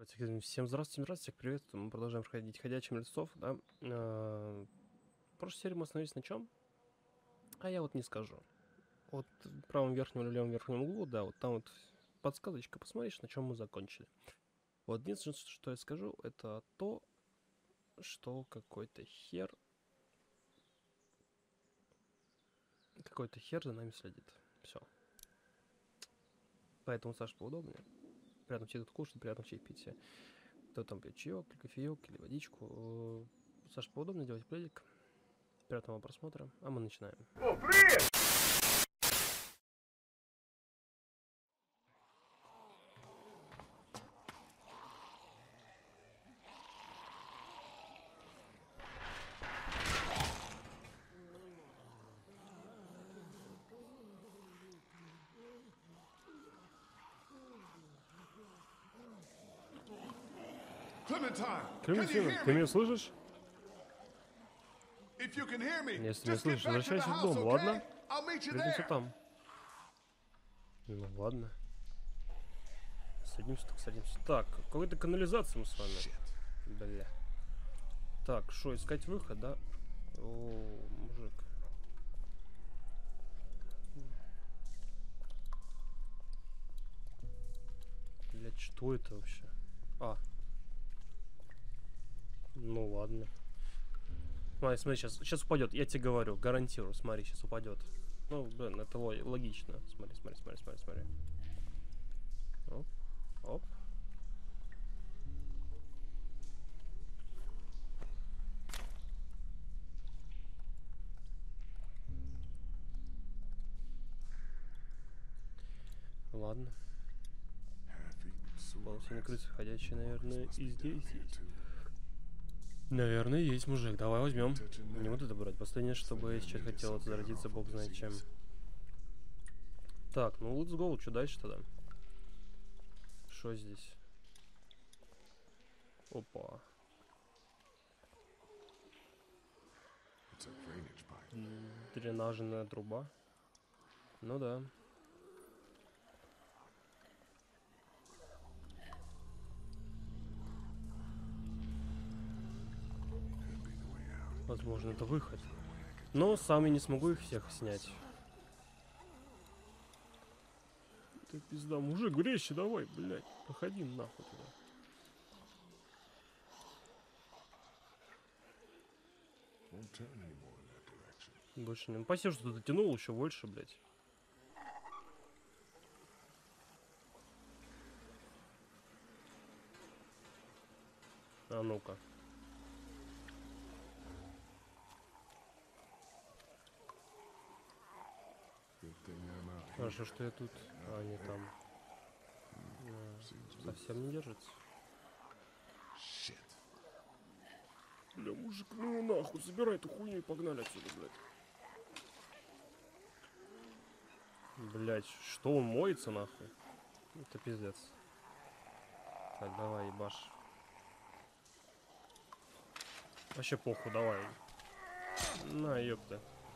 Всем здравствуйте, здравствуйте, всех приветствую. Мы продолжаем проходить ходячим листов, да. В прошлой серии мы остановились на чем? А я вот не скажу. Вот в правом верхнем или левом верхнем углу, да, вот там вот подсказочка, посмотришь, на чем мы закончили. Вот единственное, что я скажу, это то, что какой-то хер за нами следит. Все. Поэтому, Саш, поудобнее. Приятно тебе тут кушать, приятно чай пить. Кто там пьет чаек, кофеек или водичку. Саш, поудобнее делать пледик. Приятного просмотра, а мы начинаем. О, привет! Клементина, ты меня слышишь? Если меня слышишь, возвращайся в дом, ладно? Встретимся там. Ну ладно. Садимся, так садимся. Так, какой-то канализация мы с вами. Бля. Так, что, искать выход, да? О, мужик. Блять, что это вообще? А. Ну ладно. Смотри, сейчас упадет. Я тебе говорю, гарантирую. Смотри, сейчас упадет. Ну, блин, это логично. Смотри. Оп, оп. Ладно. Полосяные крысы ходячие, наверное, и здесь есть. Наверное, есть, мужик. Давай возьмем. Не вот это брать. Последнее, чтобы я сейчас хотел зародиться, бог знает чем. Так, ну let's go. Что дальше тогда? Что здесь? Опа. Дренажная труба. Ну да. Возможно, это выход. Но сам я не смогу их всех снять. Ты пизда, мужик, резче давай, блядь. Проходи нахуй туда. Больше не... Спасибо, что ты дотянул еще больше, блядь. А ну-ка. Хорошо, что я тут, а не там. Совсем не держится. Бля, мужик, ну нахуй, забирай эту хуйню и погнали отсюда, блядь. Блядь, что он моется нахуй? Это пиздец. Так, давай, ебашь. Вообще похуй, давай. На, ёпта.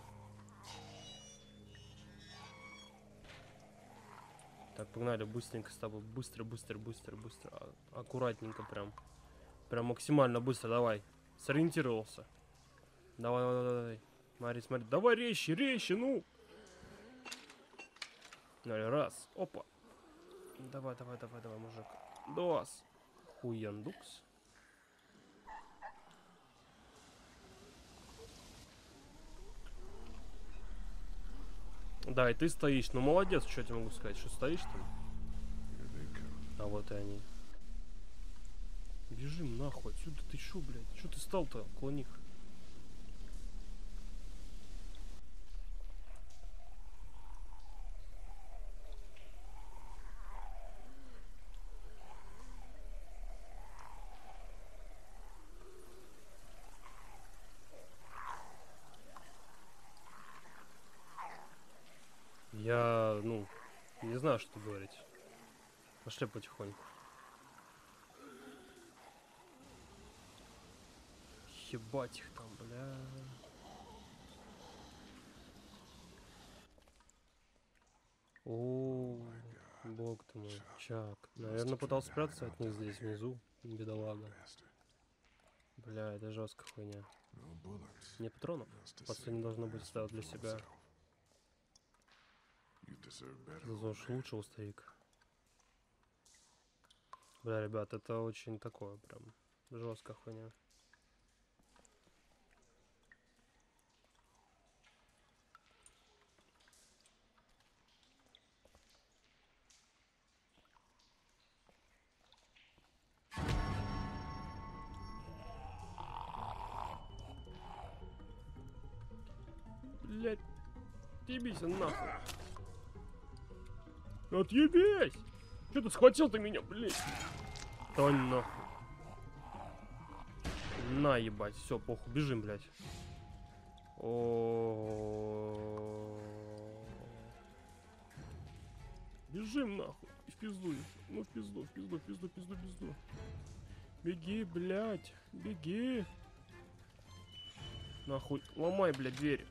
Так, погнали, быстренько с тобой. Быстро. Аккуратненько прям. Прям максимально быстро, давай. Сориентировался. Давай. Смотри. Давай резче, ну. Раз. Опа. Давай, мужик. Дос. Хуяндукс. Да, и ты стоишь. Ну, молодец, что я тебе могу сказать. Что стоишь там? А вот и они. Бежим нахуй отсюда. Ты шо, блядь? Что ты стал-то около них? Я, ну, не знаю, что говорить. Пошли потихоньку. Ебать их там, бля. О, Бог ты мой, Чак. Наверное, пытался спрятаться от них здесь внизу, бедолага. Бля, это жесткая хуйня. Нет патронов. Последний должно быть оставил для себя. Заслужишь лучшего, старик. Бля, ребят, это очень такое прям жесткая хуйня. Блять, отъебись нахуй. Отъебись! Че ты схватил ты меня, блять? Тонь нахуй. На, ебать, все, похуй, бежим, блять. О, бежим нахуй. И в пизду. Ну в пизду, в пизду, в пизду, в пизду, в пизду. Беги, блять, беги. Нахуй, ломай, блять, дверь.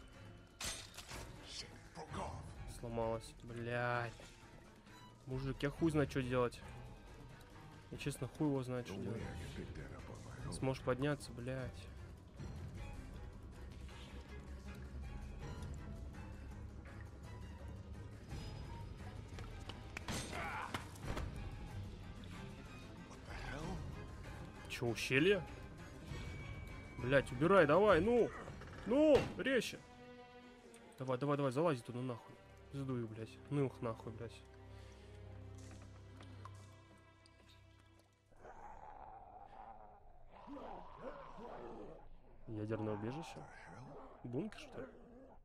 Сломалась, блядь. Мужик, я хуй знаю, что делать. Я честно хуй его знает, что делать. Сможешь подняться, блядь. Че, ущелье? Блядь, убирай, давай, ну! Ну, резче! Давай, давай, давай, залази туда нахуй. Сдую, блядь. Ну их нахуй, блядь. Ядерное убежище? Бункер, что ли?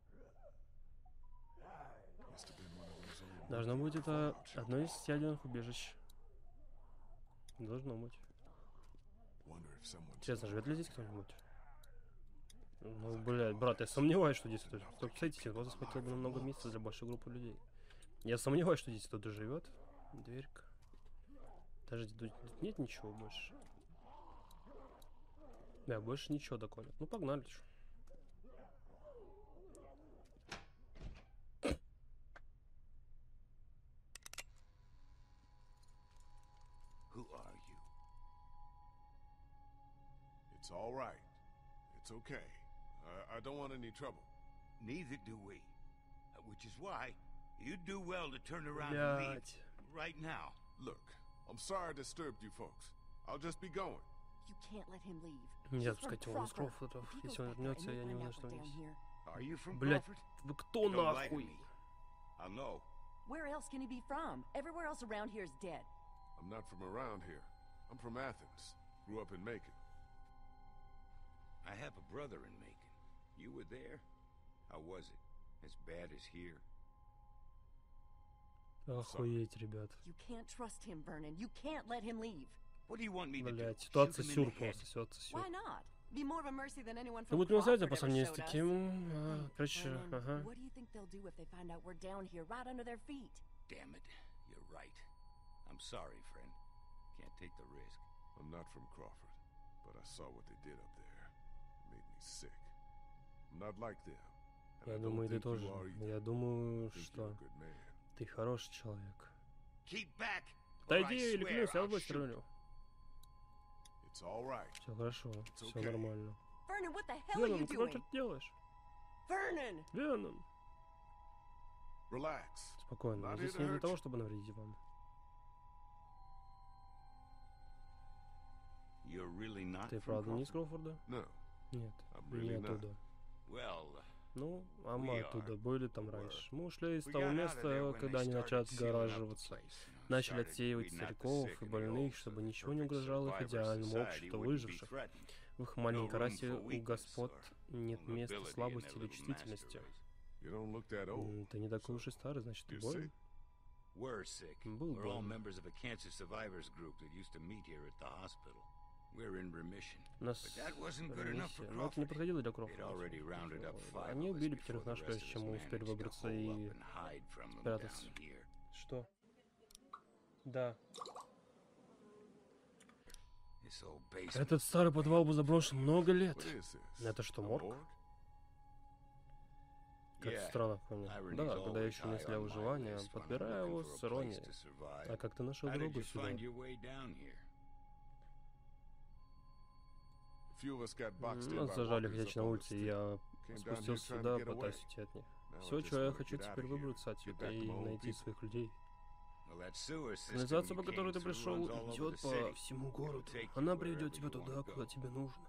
Должно быть, это одно из ядерных убежищ. Должно быть. Интересно, живет ли здесь кто-нибудь? Ну, блядь, брат, я сомневаюсь, что здесь кто-то... Представляете, вот захватил бы намного места для большой группы людей. Я сомневаюсь, что здесь кто-то живет. Дверька. Подожди, тут нет ничего больше. Да, больше ничего доконят. Ну, погнали, чё. It's all right. It's okay. I don't want any trouble. Neither do we. Which is why you'd do well to turn around and leave right now. Look, I'm sorry I disturbed you folks. I'll just be going. You can't let him leave. Нельзя отпускать его из Кроуфорда. Если он вернется, я не уверен, что он здесь. Are you from Блять, Crawford? вы кто нахуй? I'll know. Where else can he be from? Everywhere else around here is dead. I'm not from around here. I'm from Athens. Grew up in Macon. I have a brother in Macon. You were there? How was it? As bad as here? Охуеть, ребят. You can't trust him, Vernon. You can't let him leave. What do you want me to do? Блять, ситуация Shoot him in сюр the head? просто, ситуация сюр. Why not? Be more of a mercy than anyone Ты from будешь милосердие Crawford по ever сравнению с showed us. таким... Короче, Vernon, ага. what do you think they'll do if they find out we're down here, right under their feet? Damn it. You're right. I'm sorry, friend. Can't take the risk. I'm not from Crawford, but I saw what they did up there. It made me sick. I'm not like them. And Я I don't думаю, ты think тоже. you are either. Я думаю, I think you're что a good man. ты хороший человек. Keep back. Да or I иди, или swear клянусь, я I'll тобой shoot. стрелю. It's all right. Все хорошо, все okay. нормально. Vernon, what the hell are Веном, you ты doing? что ты делаешь? Vernon! Веном. Relax. Спокойно, Not мы здесь here to не для hurt того, you. чтобы навредить вам. You're really not Ты from правда не из Crawford? Кроуфорда? No, Нет, I'm не really not. оттуда. Well, Ну, а мы We оттуда are. были там We раньше. Мы ушли из we того got out of there места, when когда they они начали started sealing up the отгораживаться. place, you know, Начали started отсеивать weeding out the стариков sick и and the больных, old, so чтобы that ничего не perfect угрожало их survivor идеальному society обществу wouldn't be выживших. threatened. В их маленькой No room расе for у weakness господ or нет места vulnerability in слабости their или little чувствительности. master race. you don't look that old. Ты не такой уж и старый, значит, ты You're болен. sick? We're sick. Был We're all болен. members of a cancer survivors group that used to meet here at the hospital. We're in remission. У нас But that wasn't good enough for ремиссия. Но это не Crawford. подходило для They'd Кроуфорда. already rounded up five Они of us убили before пятерых the нас, rest прежде of us чем мы успели managed to выбраться hole и up and hide from them спрятаться. down here. Что? Да. This old basement. Этот старый подвал был заброшен много лет. What is this? Это что, A морг? morgue? Как странно, понял. Да, когда я ищу мысли о выживании, подбираю его с иронией. А как ты нашел дорогу сюда? Нас зажали ходячи на улице, и я спустился сюда, пытаюсь уйти от них. Все, чего я хочу теперь выбраться отсюда и найти своих людей. Канализация, по которой ты пришел, идет по всему городу. Она приведет тебя туда, куда тебе нужно.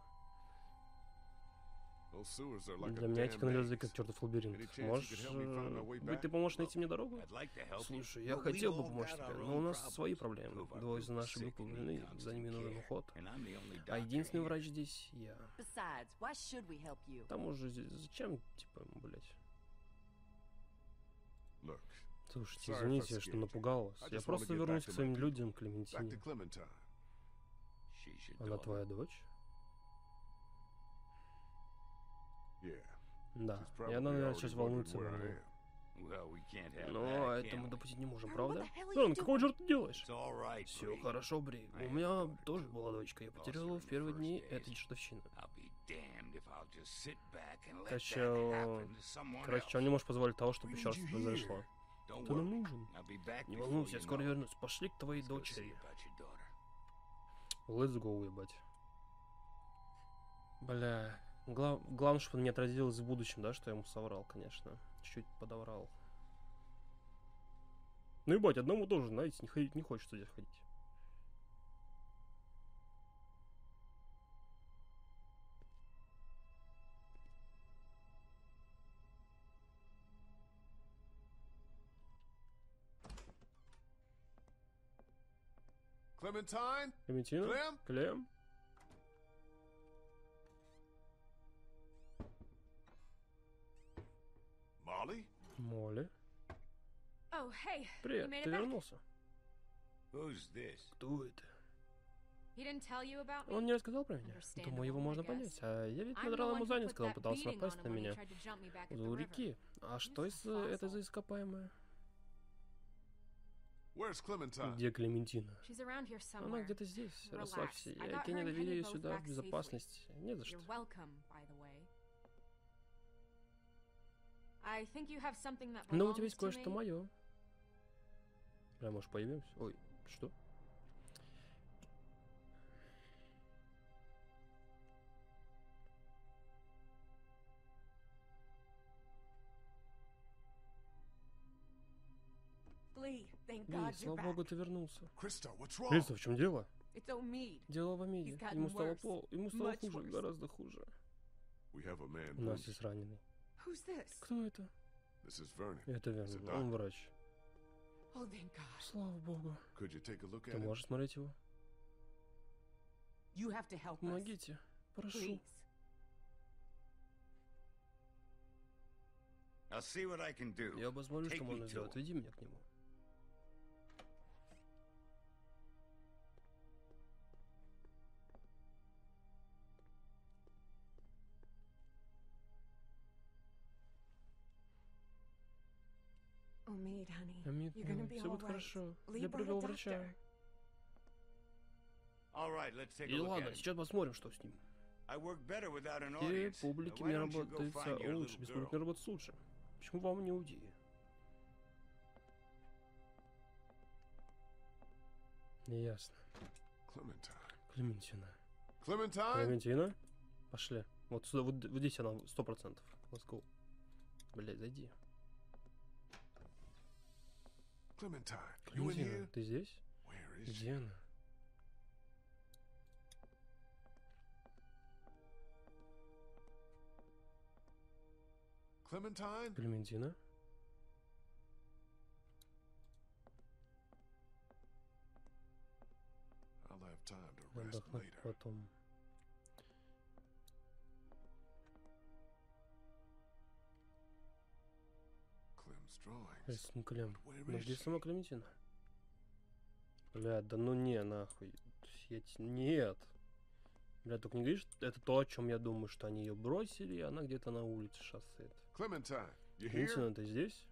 Для меня эти канализации как чертов лабиринт. Можешь... быть, ты поможешь найти мне дорогу? Слушай, я хотел бы помочь тебе, но у нас свои проблемы. Двое из нашей группы больны, за ними нужен уход. А единственный врач здесь я. К тому же, зачем, типа, блять? Слушайте, извините, что напугал вас. Я просто вернусь к своим людям, Клементине. Она твоя дочь? Да, и она, наверное, сейчас волнуется во мне. Но это мы допустить не можем, правда? Ладно, какого черта ты делаешь? Все хорошо, Бри. У меня тоже была дочка. Я потерял ее в первые дни этой чертовщины. Короче, он не может позволить того, чтобы еще раз произошло. Ты нам нужен. Не волнуйся, я скоро вернусь. Пошли к твоей дочери. Let's go, ебать. Бля. Главное, чтобы он не отразилось в будущем, да, что я ему соврал, конечно. Чуть-чуть подоврал. Ну ебать, одному тоже, знаете, не хочется здесь ходить. Клементина? Клем? Молли? Привет, ты вернулся? Кто это? Он не рассказал про меня. Думаю, его можно понять. А я ведь надрал ему задницу, когда он пытался напасть на меня. У реки. А что это за ископаемое? Где Клементина? Она где-то здесь. Расслабься. Я тебе не доверю ее сюда в безопасности. Не за что. Но у тебя есть кое-что мое. Бля, может, появимся? Ой, что? Ли, слава богу, ты вернулся. Криста, в чем дело? Дело в Омиде. Ему стало хуже, гораздо хуже. У нас есть раненый. Кто это? Это Вернон, он врач. Слава богу. Ты можешь смотреть его? Помогите, прошу. Я посмотрю, что можно сделать. Веди меня к нему. Амид, все будет хорошо. Я привел врача. И ладно, сейчас посмотрим, что с ним. И публике мне работается лучше, без публики работать лучше. Почему вам не уйти? Неясно. Клементина. Клементина? Пошли. Вот сюда, вот здесь она 100%. Let's go. Блять, зайди. Клементина, ты здесь? Где она? Клементина? Отдохнуть потом. Рисунок Клем. Ну где сама Клементина? Бля, да ну не, нахуй. Нет. Бля, только не говоришь, это то, о чем я думаю, что они ее бросили, и она где-то на улице шоссе. Клементина, ты здесь?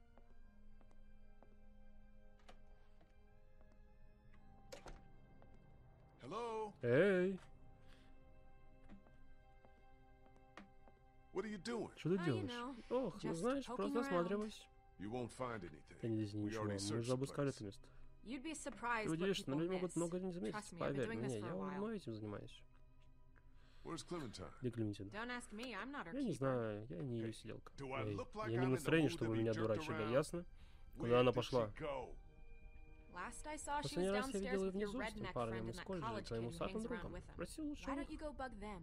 Эй! you doing? Что ты you делаешь? know, Ох, ну just знаешь, poking просто around. осматриваюсь. You won't find anything. Да не здесь We ничего, already мы searched уже the обыскали place. это место. You'd be Ты surprised what удивишься, но people люди могут miss. много не заметить, Trust me, I've been поверь doing мне, this for я a уже while. давно этим занимаюсь. Where's Clementine? Где Клементина? Don't ask me, I'm not her Я не keeper. знаю, я не ее сиделка. Do I Эй, look like я не I'm в in the настроении, mood чтобы to be меня jerked дурачили, around? ясно? Куда Where она did пошла? she go? Last I saw, she was Последний раз я downstairs видел ее with your внизу с тем redneck friend парнем and из that колледжа, college kid твоим who усатым hangs around другом. with them. Спроси лучше Why у don't них. you go bug them?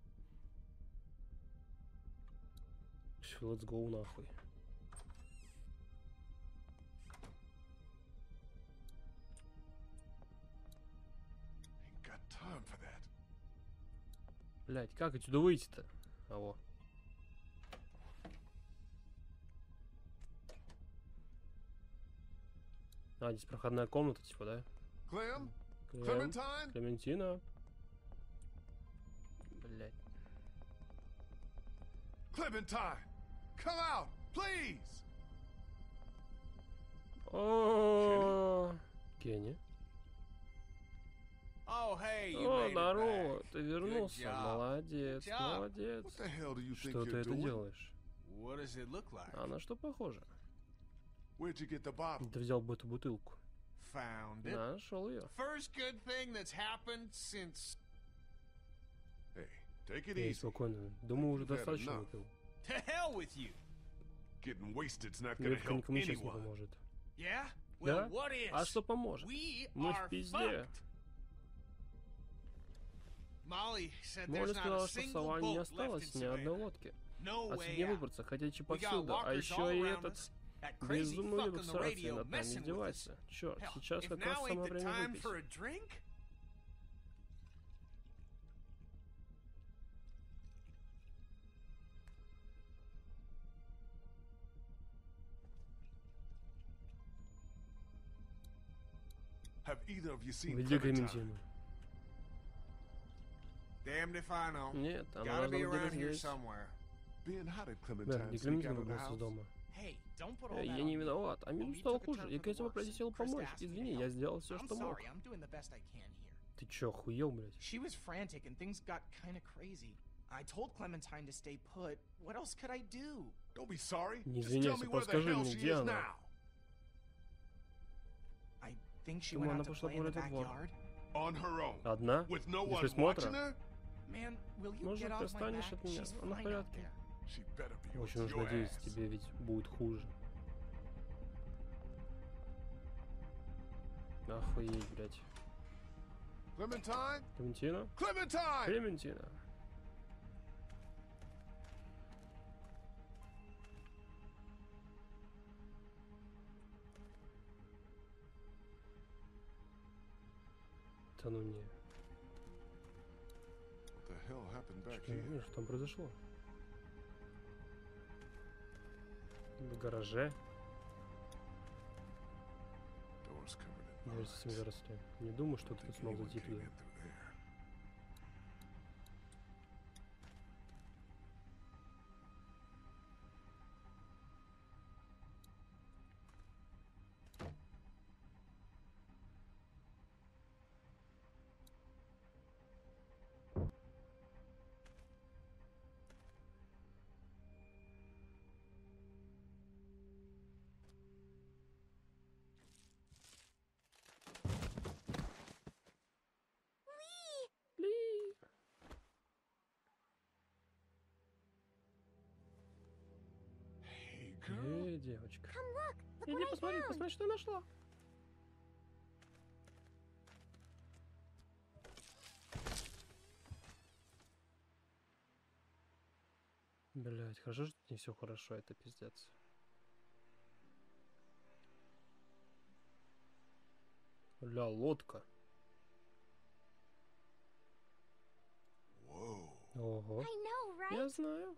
Всё, let's go нахуй. Ain't got time for that. Блять, как отсюда выйти-то? А во. А, здесь проходная комната, типа, да? Clem? Клем. Clementine? Клементина. Блять. Clementine! Come out, please! О, Кенни. Oh, hey, you О, made it здорово, back. ты вернулся. job. Молодец, Good job. молодец. What the hell do you think Что ты you're это doing? делаешь? What does it look like? А на что похоже? Where'd you get the bottle? Ты взял бы эту бутылку. Found it. Нашел ее. First good thing that's happened since... Hey, take it Эй, easy. спокойно. Думаю, уже You've had достаточно enough. выпил. To hell with you. Getting wasted's not gonna Легко help никому сейчас не anyone. поможет. Yeah? Да? Well, what is? А что поможет? We Мы в are пизде. fucked. Molly said Молли there's not a сказала, что в single Саванне не boat left in осталось ни одной Savannah. лодки. No Отсюда way не out. выбраться, хотячи We got повсюду. А walkers еще all и around этот us. That crazy безумный fuck люк on с the рацией radio над нами messing with us. издевается. Черт, Hell, сейчас if как раз now ain't самое the время time выпить. for a drink? Have either of you seen Веди Clementine? Клементину. Damned if I know. Нет, она Gotta должна be быть around где-то here здесь. somewhere. Ben, how did Бен, Clementine где sneak Клементина out of the выбрался из house? дома? Hey, don't put all that Я on не me. виноват, а Well, минус you стало took a хуже, turn и for the Кэти worse. попросил Krista помочь. asked me to Извини, help. я сделал все, I'm что мог. sorry, I'm doing the best I can here. Ты чё, охуел, блядь? She was frantic and things got kind of crazy. I told Clementine to stay put. What else could I do? Don't be sorry. Не Just tell извиняйся, me where the подскажи hell мне, she где is она? now. I think she Думаю, went она out to пошла play in the гулять во двор. backyard. On her own. Одна? With no Без one присмотра? watching her? Man, will you Может, get ты off my отстанешь back? от меня? She's Она в fine out порядке. there. She better be Очень with уж your надеюсь, ass. тебе ведь будет хуже. Охуеть, блядь. Clementine? Клементина? Clementine! Клементина. Да ну не. What the hell happened back Что, here? что там произошло? В гараже? Doors covered in Дверь mud. совсем заросли. Не думаю, что Think кто-то смог anyone зайти came туда. in through there. Ли! Hey, girl. Девочка. Иди посмотри, посмотри, что я нашла. Блять, хорошо, что не все хорошо, это пиздец. Ля, лодка. Whoa. Ого. I know, right? Я знаю.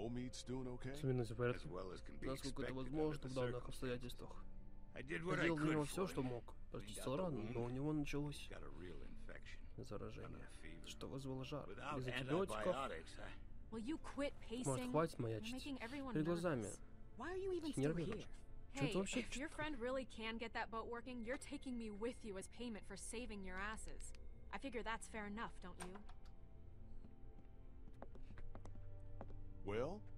Mead's doing okay? Особенно все в As порядке. well as can be Насколько это expected возможно under в the данных circumstances. обстоятельствах. I did Я what I делал для него could все, for что him. мог. Прочистил Cleaned out the рану, но у wound. него началось Got a real infection. заражение, Got a fever. что вызвало жар. Without Без антибиотиков antibiotics, Will you quit может pacing? хватит You're маячить making everyone перед глазами. nervous. Why are you even still Нервируешь. here? Чё Hey, ты вообще... if your friend really can get that boat working, you're taking me with you as payment for saving your asses. I figure that's fair enough, don't you? Well,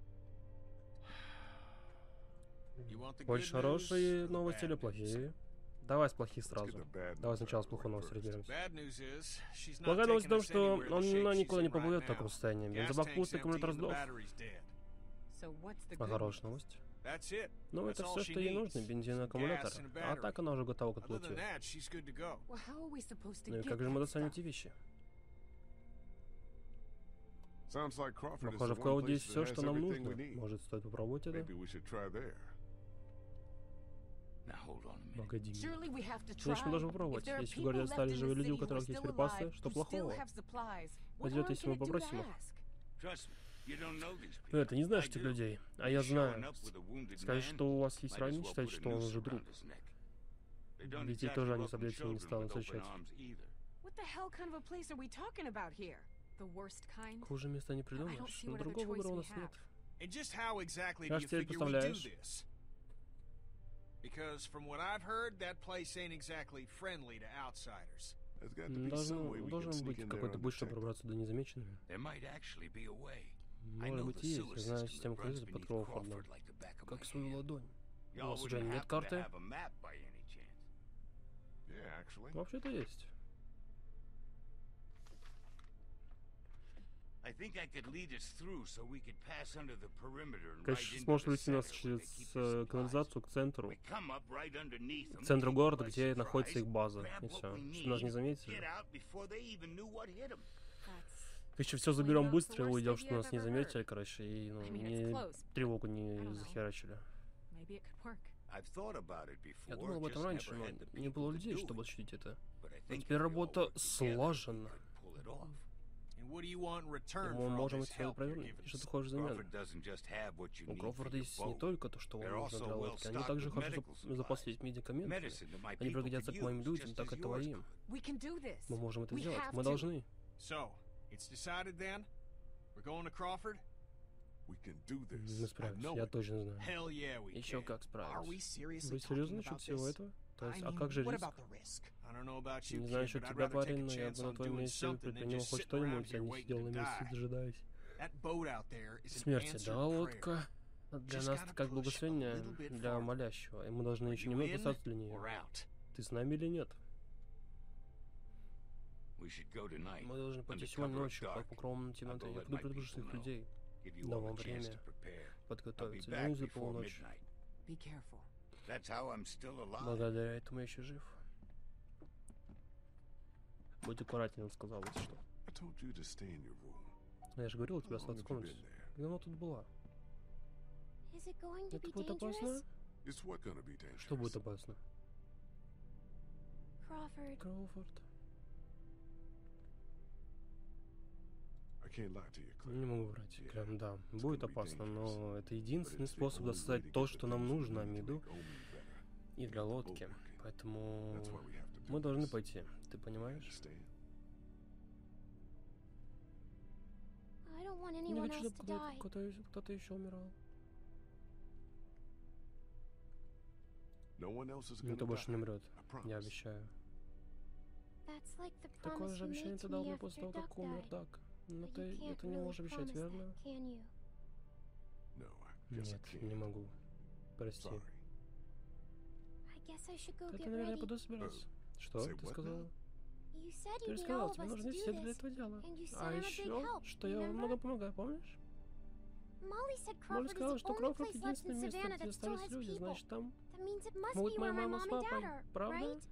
You want the good Больше news хорошие or the новости bad или news? плохие? Давай с плохих let's сразу. get the bad Давай news сначала out с of the плохой way новостью first. разберемся. Bad news is, she's not Плохая новость в taking том, us что anywhere the shape она she's никуда in не right поплывет в now. таком состоянии. Gas Бензобак tank's пуст, empty аккумулятор and the сдох. battery's dead. So what's the А good хорошая news? новость. That's it. Ну, That's это all все, she что ей needs. нужно, бензин и Some аккумулятор. gas and a А так battery. она уже готова к Other than отплытию. that, she's good to go. Well, how are we supposed to Ну и get как же мы that достанем stuff? эти вещи? Sounds like Crawford is Похоже, the в one Клауде place есть that все, has что нам everything we нужно. need. Может, стоит попробовать это? Maybe we should try there. Now hold on a minute. Погоди. Surely we have to try. Значит, мы должны попробовать. If there are Если в городе people остались left in живые the люди, у city who которых are есть still припасы, alive, что who still плохого? have supplies, what Пойдет, harm если can мы it do to попросим их. ask? Trust me, you don't know these people. Ну, ты не знаешь I этих do. людей, а я Showing знаю. up with a wounded Сказать, man, что у вас есть might as раненый, well считать, put a что он noose уже друг. around his neck. They don't Детей exactly тоже они welcome с облегчением не children станут with open встречать. arms either. What the hell kind of a place are we talking about here? The worst kind? Хуже места не I don't придумаешь, see но what other другого choice выбора у we нас have. нет. And just how exactly do Как you теперь figure we do представляешь? this? Because from what I've heard, that place ain't exactly friendly to outsiders. There's got to be some way we can Должен sneak быть in there какой-то путь, чтобы undetected. пробраться туда незамеченными. There might actually be a way. I Может know быть, the есть. sewer Я знаю system систему that runs кризиса под beneath Кроуфордом, Crawford like the back of my как свою hand. ладонь. У Y'all вас уже wouldn't нет happen to карты? have a map by any chance. Yeah, actually. Вообще-то есть. I think I could lead us through so we could pass under the perimeter and right Конечно, into сможешь the вести нас center where через they keep their supplies. канализацию к центру. We come up right underneath them, К центру take города, them by где находится их surprise, база. grab И what все. we Чтобы нас не need, заметили. get out before they even knew what hit 'em. That's... Еще все заберем Well, быстро и the worst уйдем, idea чтобы нас I've не ever заметили, короче, и ну, I mean, it's не close, тревогу I не don't know. захерачили. Maybe it could work. I've thought about it before, Я думал об этом just раньше, never но had the не было people to людей, do чтобы it. осуществить это. But I Но think теперь if we all работа work together, we слажена. could pull it off. And what do you want in return Мы for all можем this это все help you're провернуть. giving И что us? ты хочешь взамен? Crawford doesn't just have what you У need for Кроуфорда your есть не boat. только то, что вам They're нужно also для well лодки. Они stocked также with хорошо medical запаслись supplies. медикаментами. Medicine that my Они people пригодятся could к моим use, людям, just так as и yours твоим. could. We can do this. Мы можем это We сделать. have Мы to. должны. So, it's decided then? We're going to Crawford? We can do Мы this. I справимся, know я it. точно знаю. Hell yeah, we Еще can. как Are we справимся. seriously Вы серьезно talking насчет about всего this? этого? То есть, I а mean, как же what риск? about the risk? I don't know about you, Не знаю kid, насчет but I'd тебя, rather take парень, a но я chance бы на on твоем doing месте something than предпринял just хоть sitting around что-нибудь, а here не waiting сидел to на месте, die. дожидаясь. That boat out there is an Смерти, answered да, prayer. лодка для Just нас gotta как push a благословение little bit для farther. молящего, и мы должны еще You немного in остаться для or нее. out? Ты с нами или нет? We should go tonight. Мы должны пойти Under сегодня cover of ночью, dark. под покровом I'll темноты. go Я let буду my предупрежу people своих know. людей Give you дам all вам a chance время to prepare. I'll be подготовиться. back Вернусь до before полуночи. midnight. Be careful. That's how I'm still alive. Благодаря этому я еще жив. Будь аккуратнее, он сказал, если что. I told you to stay in your room. Я же говорил тебе How long остаться в have you комнате. been there? Когда она тут была? Is it going to Это be будет опасно? dangerous? It's what gonna be dangerous? Что будет опасно? Crawford, Кроуфорд. I can't lie to you, Clem. Не могу врать. Yeah, Прям, да. it's Будет gonna be опасно, dangerous. но это But единственный it's the способ only way достать to то, get the что нам things we нужно, need to Амиду, make Omi better. и для лодки. Boat working. Поэтому That's why we have to do мы должны this. пойти. Ты понимаешь? Understand? I don't want Не anyone хочу, else to чтобы die. кто-то еще умирал. No one else is Никто gonna больше не die. умрет. I Я promise. обещаю. That's like the Такое promise же you обещание made ты to дал me мне после after того, как Duck умер died. Дак. Но But ты you can't это не really можешь обещать, promise верно? that, can you? No, I guess I Нет, can't. не могу. Прости. Sorry. I guess I should go Это, get наверное, я ready. пойду собираться. Что say ты what сказала? now? You said Ты you need сказал, all of тебе us нужны to все do для this. этого дела. And you said А I'm a big еще, help, что я remember? много помогаю, помнишь? Molly said Молли Crawford is сказала, the что only Кроуфорд place left единственное in место, Savannah где that still остались has люди. people. Значит, там That means it must могут be моя where my мама с mom and папой. dad are, Правда? right?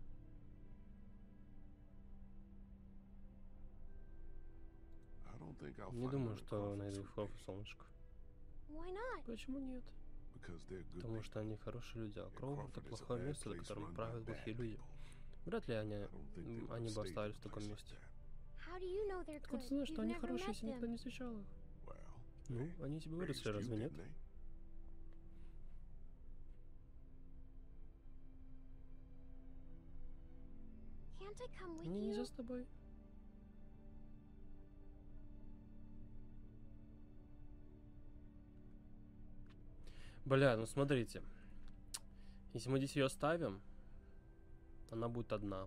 I don't think I'll Не find думаю, them in что Crawford найду Sweet их в Baby, солнышко. Why not? Почему нет? because they're good Потому people. что они хорошие люди, а And Кроуфорд это Crawford is a плохое bad место, за place которым run by правят bad плохие люди. people. Вряд ли они, I don't think they would они бы stay in остались a в таком place like месте. that. How do you know they're Откуда good? ты знаешь, что You've они never хорошие, met если никогда them. не встречал их? Well, they? Ну, они тебе Raised выросли, you, разве нет? didn't they? Can't I come with Мне you? нельзя с тобой. Бля, ну смотрите. Если мы здесь ее оставим, она будет одна.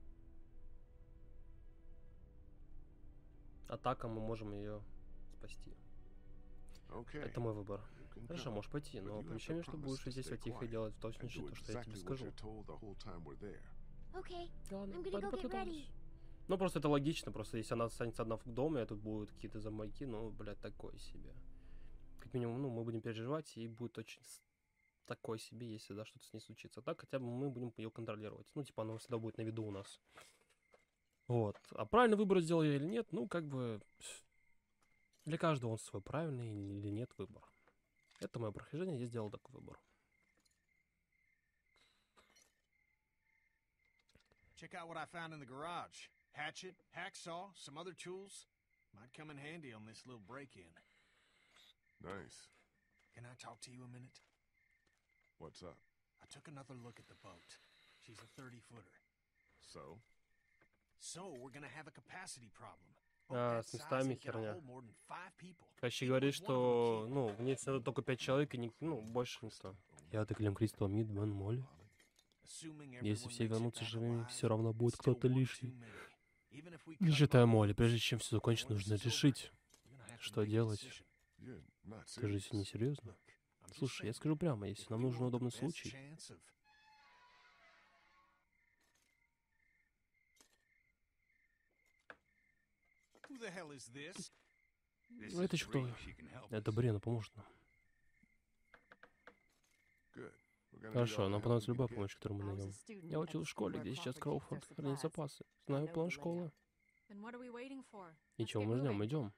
А так мы можем ее спасти. Okay. Это мой выбор. You can Хорошо, come, можешь пойти, but но you have обещай to мне, что promise будешь to здесь stay тихо quiet делать and точно do то, что я тебе exactly what скажу. you're told the whole time we're there. Okay. Ладно, I'm gonna go get подготовлюсь. Ну, просто это логично, просто если она останется одна в доме, а тут будут какие-то замойки, ну, блядь, такое себе. Как минимум, ну, мы будем переживать, и будет очень такое себе, если, да, что-то с ней случится. Так хотя бы мы будем ее контролировать. Ну, типа, она всегда будет на виду у нас. Вот. А правильный выбор сделал я или нет, ну, как бы... Для каждого он свой правильный или нет выбор. Это мое прохождение, я сделал такой выбор. Check out what I found in the garage. Hatchet, hacksaw, some other tools. Might come in handy on this little break-in. Nice. Can I talk to you a minute? What's up? I took another look at the boat. She's a 30-footer. So? So, we're gonna have a capacity problem. А, с местами херня. Короче, говорит, что, ну, в ней сидят только 5 человек, и ну, больше никто. Я Клим Кристал Мидман Молли. Если все вернутся живыми, все равно будет кто-то лишний. Не считая Молли, прежде чем все закончится, нужно решить, что делать. You're not Скажи, serious. если не серьезно. Слушай, я скажу прямо, если нам нужен удобный случай. This Ну, это is что? Bree. She can help Это us. Брена поможет нам. Good. We're gonna need Хорошо, all the нам help понадобится we любая can get. помощь, которую мы I was a найдем. student Я at учил the в школе, school где where сейчас Crawford keeps Кроуфорд their хранит supplies. запасы. I Знаю know план the школы. layout. Then what are we waiting for? И Let's чего get мы ждем? moving. Идем.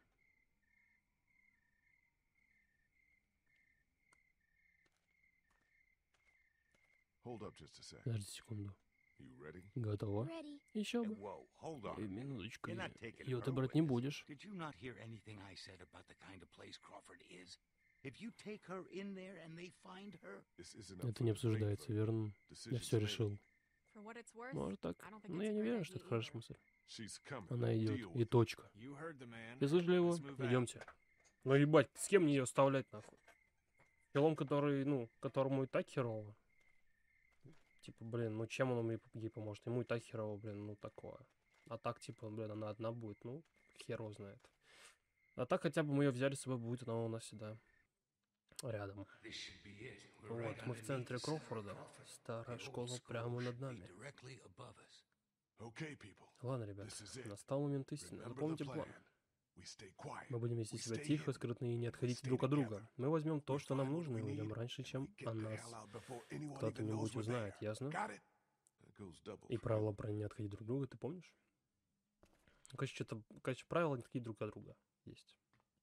Hold up just a sec. Подожди секунду. You ready? Готово? Ready. Еще бы. Whoa, hold on. Минуточку. You're not taking Ее her ты брать with не us. будешь. Did you not hear anything I said about the kind of place Crawford is? If you take her in there and they find her, This isn't up Это for не debate, обсуждается, but верно? Я decision's все made. решил. For what it's worth, Может так. I don't think Но it's я a не great уверен, что idea это хорошая either. мысль. She's coming. Она идет. Deal И with it. точка. Вы Вы слышали его? Идемте. Ну ебать, с кем мне ее оставлять нахуй? Челом, который, ну, которому и так херово. Типа, блин, ну чем он ей поможет? Ему и так херово, блин, ну такое. А так, типа, блин, она одна будет, ну, хер его знает. А так хотя бы мы ее взяли с собой, будет она у нас всегда рядом. this should be it. We're Вот, right мы в underneath центре the center of Кроуфорда. Crawford. Старая The old школа school прямо над should be нами. directly above us. Okay, people. Ладно, ребят, This is it. настал момент истины. Remember the Запомните план. plan. We stay quiet. Мы будем вести We себя stay тихо, hidden. скрытно и не We отходить stay друг от друга. together. Мы возьмем то, We что нам find what нужно, и we уйдем need, раньше, and чем we get о the нас hell out before anyone кто-то even не knows будет we're узнает, there. ясно? Got it? That goes double И for правила you. про не отходить друг от друга, ты помнишь? Ну, короче, что-то, короче, правила не отходить друг от друга есть.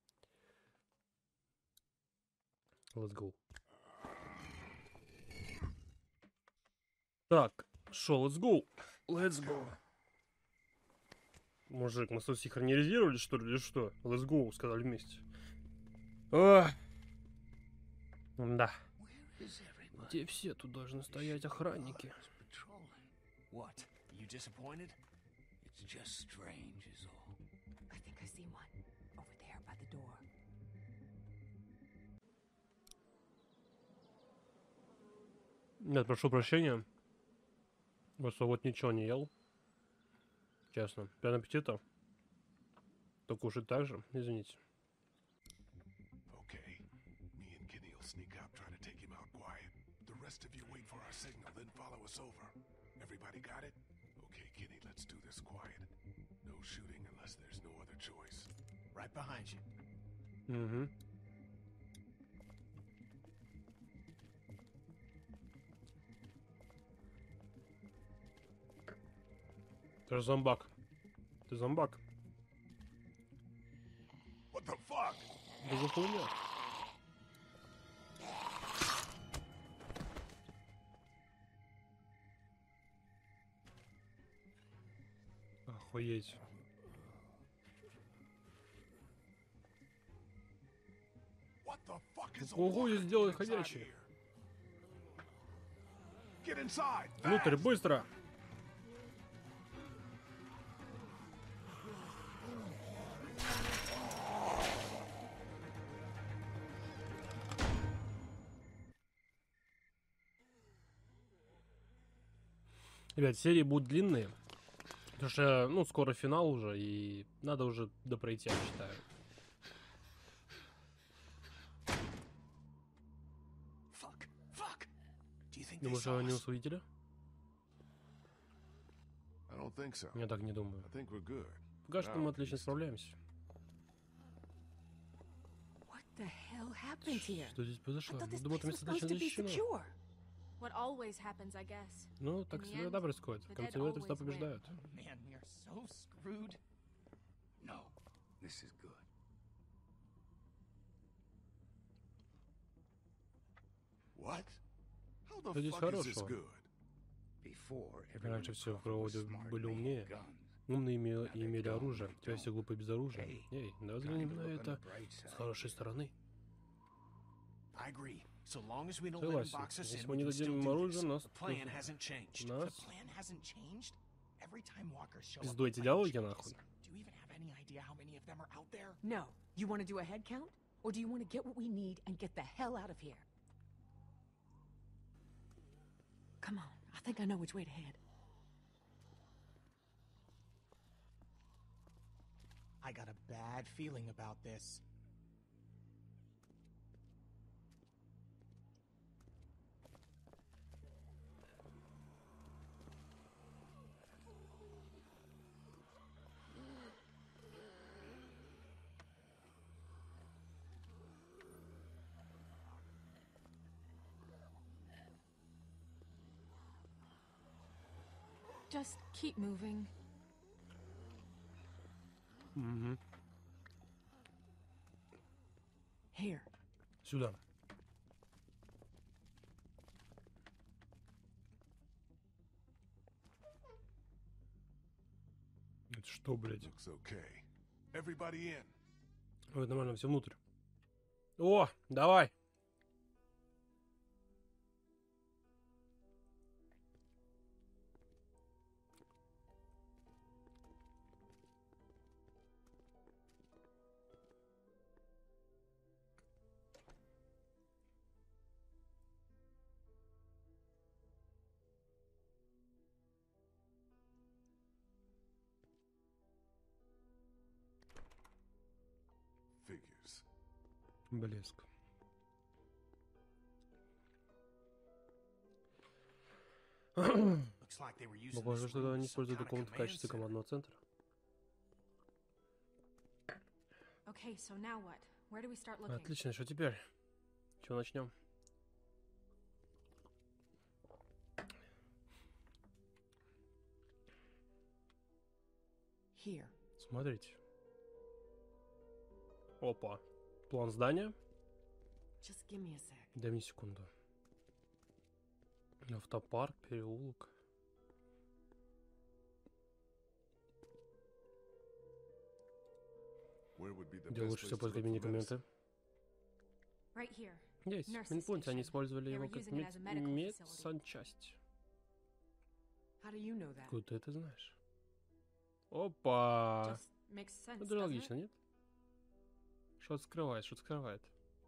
Let's go. Так, шо, let's go. Let's go. Мужик, мы тут синхронизировали, что ли, или что? Let's go, сказали вместе. Да. Where is everybody? Где все? Тут должны стоять охранники. Patrolling. What? You disappointed? It's just strange, is all. I think I see one. Over there by the door. Нет, прошу прощения. Просто вот ничего не ел. Честно. Приятного аппетита. То кушать так же. Извините. Okay. Me and Kenny will sneak out, try to take him out quiet. The rest of you wait for our signal, then follow us over. Everybody got it? Okay, Kenny, let's do this quiet. No shooting unless there's no other choice. Right behind you. Угу. Ты же зомбак. Ты зомбак. What the fuck? Да за хуйня. Охуеть. His Ого, я сделал ходячий. Get inside. Внутрь, быстро! Ребят, серии будут длинные. Потому что, ну, скоро финал уже, и надо уже допройти, я считаю. Думаешь, что они нас увидели? I don't think so. Я так не думаю. I think we're good. Пока что мы отлично справляемся. What the hell happened here? Что здесь I произошло? thought this Думаю, это place was место supposed to be защищено. secure. What always happens, I guess. Ну, так In the всегда end, происходит. the В dead конце веры всегда always win. побеждают. Man, we are so screwed. No, this is good. What? How the Что здесь fuck is this хорошего? good? Before, Раньше все в проводе были умнее, умнее, умные имели оружие, теперь все глупые без оружия. Эй, давай взглянем на это с хорошей стороны. I agree. So long as we don't let them Согласен. box us Если in, мы we не can дадим still им do оружие, this. нас... The plan hasn't changed. The Нас... plan hasn't changed? Every time walkers show up, Пиздуй the эти plan диалоги, changes. нахуй. Do you even have any idea how many of them are out there? No. You want to do a head count? Or do you want to get what we need and get the hell out of here? Come on. I think I know which way to head. I got a bad feeling about this. Just keep moving. Угу. Here. Сюда. Это что, блядь? Looks okay. Everybody in. Ой, нормально, все внутрь. О, давай! Figures. Блеск. Looks like they were using Похоже, this что room они as some используют kind of документ в command качестве center. командного центра. Okay, so now what? Where do we start looking? Отлично, что теперь? Чего начнем? Here. Смотрите. Опа. План здания. Just give me a sec. Дай мне секунду. Автопарк, переулок. Where would be the Где best лучше place всего to look поискать for медикаменты? medicine? Right here. Есть. Nurse's В Минпункте они station. использовали They его were как using it as a medical facility. медсанчасть. How do you know that? Откуда ты это знаешь? Опа! Just makes sense, Это doesn't логично, it? нет? Что-то скрывает, что-то скрывает.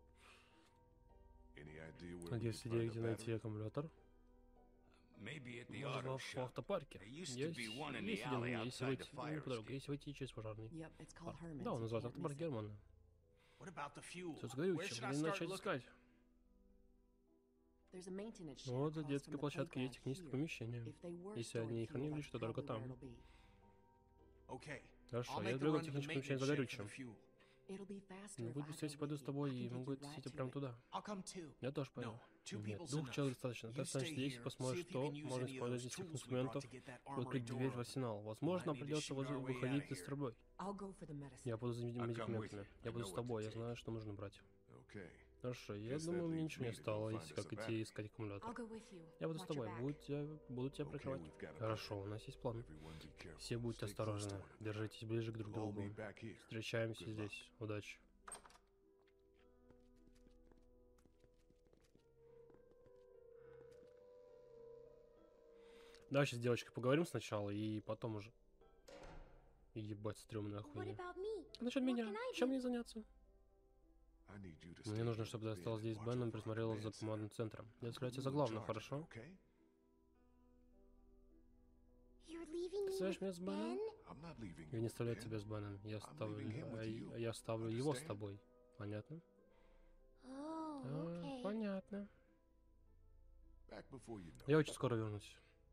Any idea where А we есть could идея, find где a найти battery? аккумулятор? Maybe at the Может, auto в shop. автопарке. There used to Есть, be one in есть the один, alley если outside выйти the fire неподалеку, escape. если выйти через пожарный. Yep, it's called парк. Herman's. Да, он You называется can't автопарк miss it. Германа. What about the fuel? Все Where сгорючее, should I где start начать looking? искать? There's a maintenance shed Ну вот, across детская from the площадка есть playground техническое here. помещение. If they were Если они storing и хранили, fuel, что that's только probably там. where it'll be. Okay. Хорошо, I'll я make the двигаю run to the техническое помещение maintenance за shed for the горючим. fuel. It'll be faster Ну, if будет I быстрее, если go пойду with с you. тобой, I и can могу get you идти right прямо to it. туда. I'll come too. Я тоже пойду. No, two Нет, people's 2 enough. человек достаточно. Ты You останешься stay здесь и here, посмотришь, see if you что can use можно any of использовать those из этих tools we brought инструментов, to get that чтобы armory открыть door дверь в open. арсенал. Возможно, Might need to придется shoot our way выходить outta из here. трубой. I'll go for the medicine. Я буду за come with медикаментами. you. Я I буду know с what тобой, to я take. знаю, что нужно брать. Okay. Хорошо, я Guess думаю, that мне leaves ничего не me to go осталось, find us как a идти battery. искать аккумулятор. I'll go with you. Я буду с Watch your тобой, back. буду тебя Okay, прикрывать. we've got a Хорошо, plan. у нас есть план. Everyone be careful. Все будьте Stay close to осторожны, one another. держитесь ближе к друг We'll all другу. meet back here. Встречаемся Good luck. здесь. Удачи. Давай сейчас с девочкой поговорим сначала, и потом уже. Ебать, стрёмная What хуйня. about me? Насчет What меня. can I Чем do? мне заняться? I need you to Мне stay нужно, here чтобы with ты осталась Ben здесь and с watch Беном и over our присмотрела за command center. командным центром. Я I'm оставляю тебя putting за you in главную, charge of it, хорошо? okay? You're leaving Ты me оставишь with меня с Беном? Ben? I'm not leaving Я you не with оставляю Ben. тебя с Беном. Я leaving him with you. я оставлю его с Understand? тобой. Понятно? Oh, А, okay. понятно. Back before you know Я it. очень скоро вернусь.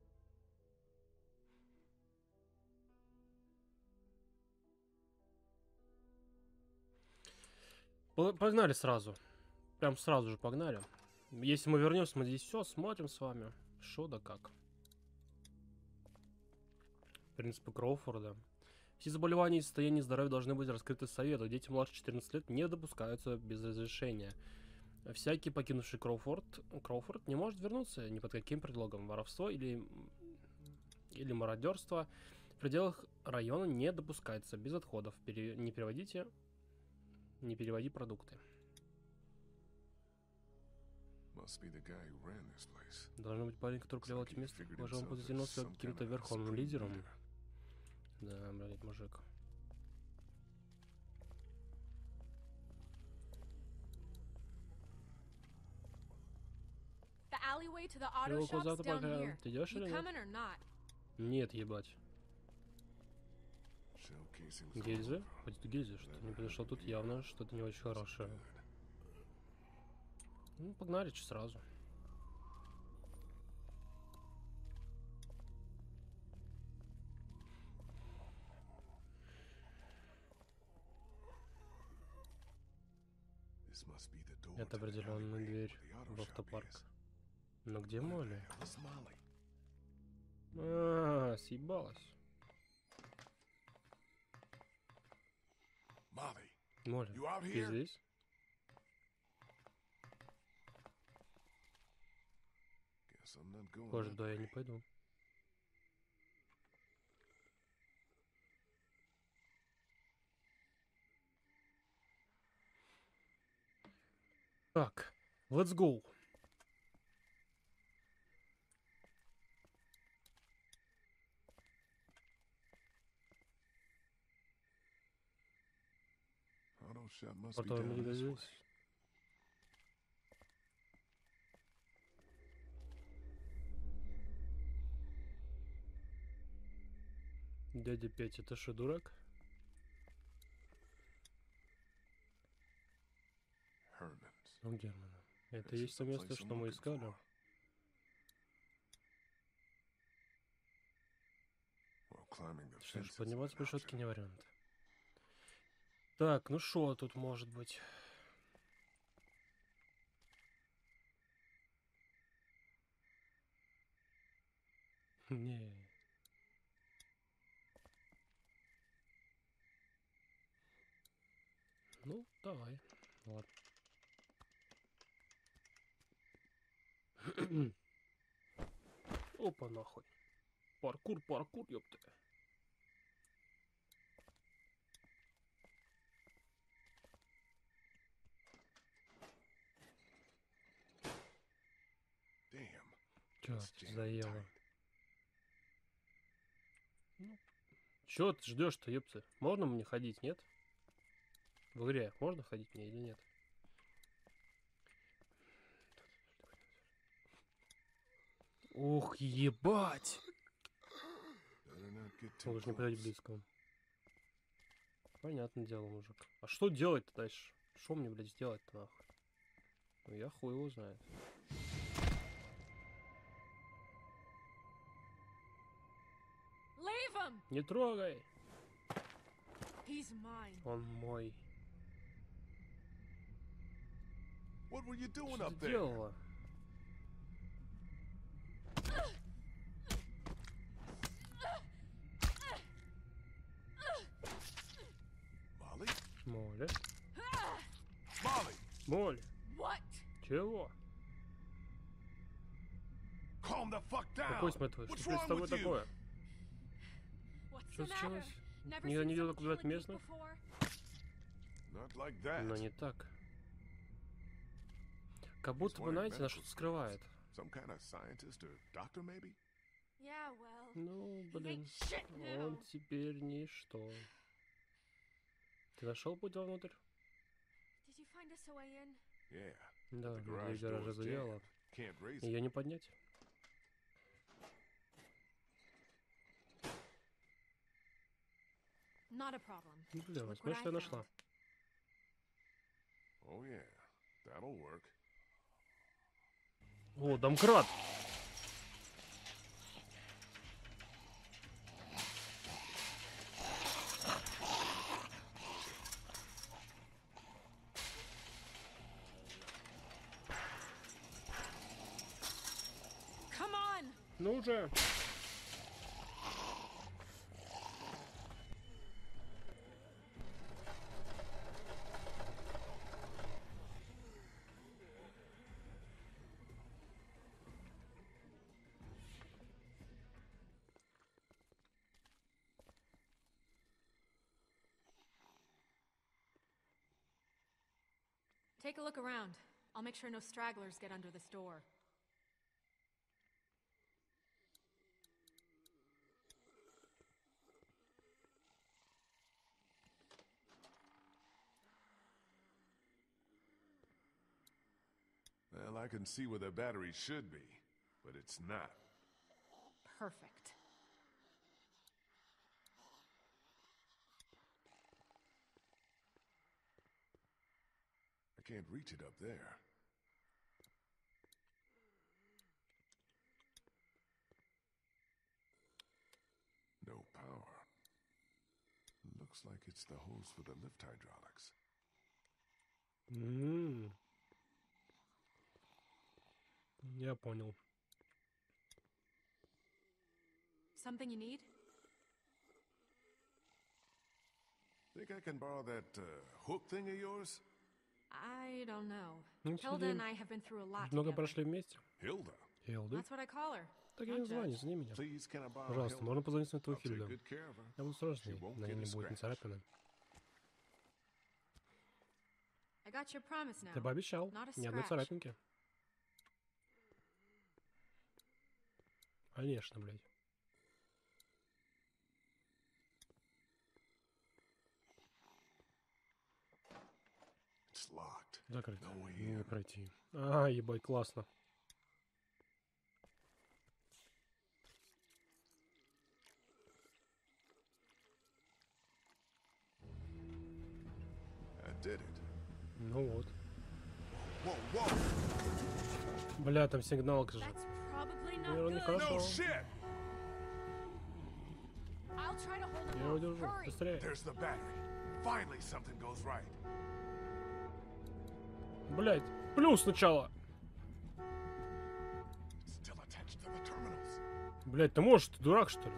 Погнали сразу. Прям сразу же погнали. Если мы вернемся, мы здесь все смотрим с вами. Шо да как. Принципы Кроуфорда. Все заболевания и состояния здоровья должны быть раскрыты совету. Дети младше 14 лет не допускаются без разрешения. Всякий, покинувший Кроуфорд, не может вернуться ни под каким предлогом. Воровство или мародерство в пределах района не допускается. Без отходов. Не переводи продукты. Must be the guy who ran this place. Должен быть парень, который плевал Looks like это he место. figured Похоже, он himself позиционировал as себя some каким-то kind of верховным supreme лидером. leader. Да, блядь, мужик. The alleyway to the Ты auto его shop's куда-то down пока... here. Ты идешь You или нет? coming or not? Нет, ебать. Shell casings all Гильзы? over. Хоть это гильзы, что не подошло, тут явно что-то не очень хорошее. Ну, погнали чуть сразу. This must be the door Это to the определенная alleyway дверь where the auto в shop автопарк. is. Но где Where the Молли? hell is Molly? А, съебалась. Molly, Молли, you out ты here? здесь? Guess I'm not going Позже, that да, я не way. пойду. Так, let's go. Auto shop must be Портовый down магазин this way. здесь. Дядя Петя, ты что, дурак? Herman's. Ну, Германа. Это This и is есть то the место, place I'm что мы looking искали. for. Well, climbing the Что ж, fence подниматься isn't по an решетке option. не вариант. Так, ну что тут может быть? Не. Ну, давай. Ладно. Опа, нахуй. Паркур, ёпта. Damn. Чё, it's jammed заело? tight. Чё ты ждешь-то, ёпта? Можно мне ходить, нет? В игре можно ходить мне или нет? Ух, ебать! Better not get too Лучше не подойти close. близко. Понятное дело, мужик. А что делать-то дальше? Что мне, блядь, сделать-то нахуй? Ну я хуй его знает. Leave him! Не трогай! He's mine. Он мой. What were you doing Что up ты there? делала? Molly? Моля. Molly! Моль. What? Чего? Calm the fuck down! Какой смотришь? What's Что с wrong тобой with you? такое? What's Что the matter? случилось? Never Никогда seen не видел, someone как убивают killing kids местных? before? Not like that. Но не так. Как He's будто бы, wearing знаете, на medical что-то скрывает. Some kind of scientist or doctor, maybe? Yeah, well, Ну, he блин, ain't shit он now. теперь ничто. Ты нашел путь вовнутрь? Did you find us a way in? Yeah. Да, The дверь garage гаража door's заела. jammed. Can't raise it. Ее не поднять. Not a problem. Ну, блин, Look what смотри, что I я нашла. found. Oh yeah, that'll work. О, домкрат! Come on! Ну же! Take a look around. I'll make sure no stragglers get under this door. Well, I can see where the battery should be, but it's not. Perfect. I can't reach it up there. No power. Looks like it's the hose for the lift hydraulics. Я понял. Something you need? Think I can borrow that hook thing of yours? I don't know. Ну, Hilda and сидим. I have been through a lot Много together. прошли вместе. Hilda. Хилды. That's what I call her. Так я Don't не звони, judge. звони меня. Please, can I borrow Пожалуйста, Hilda? можно позвонить на твою I'll take Хильду? good care of her. Я буду осторожней, She won't на ней get не a будет ни scratch. царапины. I got your promise now. Ты пообещал, Not a ни одной scratch. царапинки. Конечно, блядь. It's locked. Закрыть. No way Не in. пройти. А, ебать, классно. I did it. Ну вот. Whoa, whoa! Бля, там сигналка же. That's probably not Наверное, good. нехорошо. No shit! I'll try to hold him Я его off. держу. Hurry. Быстрее. There's the battery. Finally something goes right. Блядь. Плюс сначала. It's still attached to the terminals. Блядь, ты можешь? Ты дурак, что ли?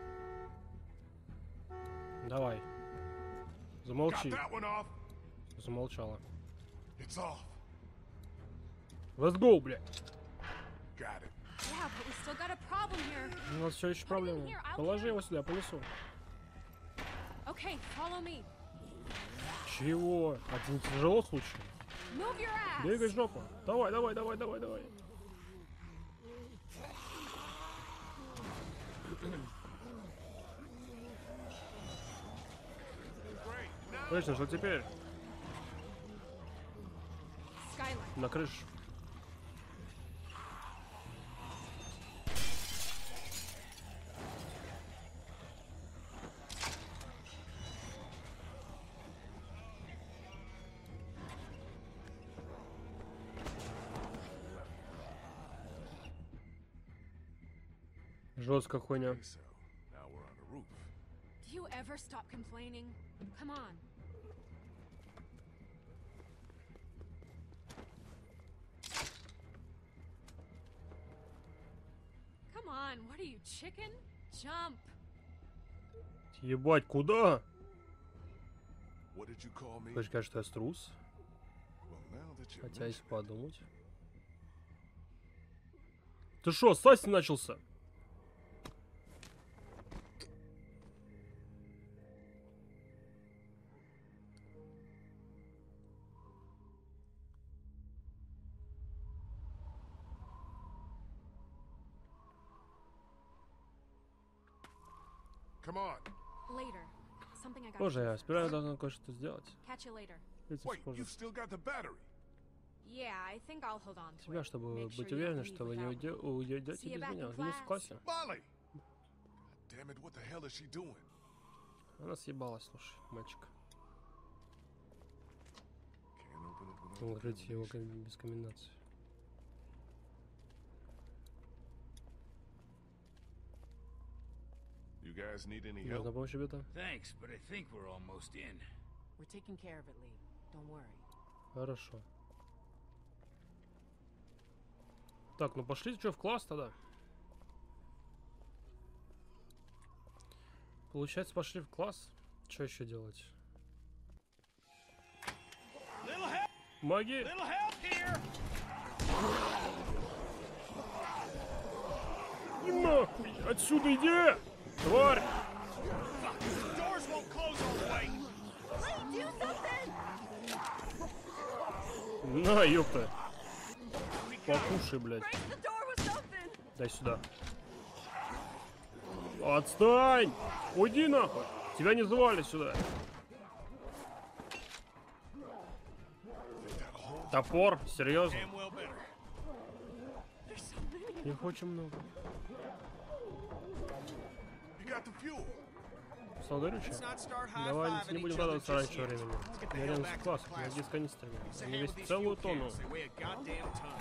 Давай. Got Замолчи. that one off. Замолчала. It's off. Let's go, блядь. Got it. Yeah, but we still got a problem here. У нас все еще проблема. here, I'll Положи carry. его сюда, понесу. Okay, follow me. Чего? А тебе не тяжело случай? Move your ass. Двигай жопу. Давай, давай, давай, давай, давай. Точно, что теперь? Skylight. На крышу. Жесткая хуйня. Okay, so now we're on the roof. Do you ever stop complaining? Come on. Come on, what are you, chicken? Jump. Ебать, куда? What did you call me? Хочешь сказать, что я струс? Well, now that you Хотя, mention если it, подумать. Ты шо, Саси начался? Come on. Later. Something I got. Позже, сперва я должен кое-что сделать. Catch you later. Видите, Wait, позже. you've still got the battery. Yeah, I think I'll hold on to Тебя, it. чтобы Make sure быть you уверены, don't что leave вы не without me. уйдете See you без back меня. in Увидимся в class. классе. Molly! Damn it, what the hell is she doing? Она съебалась, слушай, мальчик. Can't open it without Открыть его combination. без комбинации. You guys need any Нужна help? помощь, ребята? Thanks, but I think we're almost in. We're taking care of it, Lee. Don't worry. Хорошо. Так, ну пошли что в класс тогда. Получается, пошли в класс. Что еще делать? Маги! И нахуй! Отсюда иди! Тварь! Doors won't close all the way. Lee, do something! На, ёпта! Покушай, блядь. Break the door with something! Дай сюда. Отстань! Уйди нахуй! Тебя не звали сюда. Топор? Серьезно? Damn well better. Их очень много. You got the fuel. Стал горючее? Let's not start high Давай fiving не будем each other радоваться just раньше yet. времени. Let's get the Я hell рядом back с to классом, the я здесь с classroom. канистрами. What's the Они hell with весят these целую fuel тонну. cans? They weigh a goddamn ton.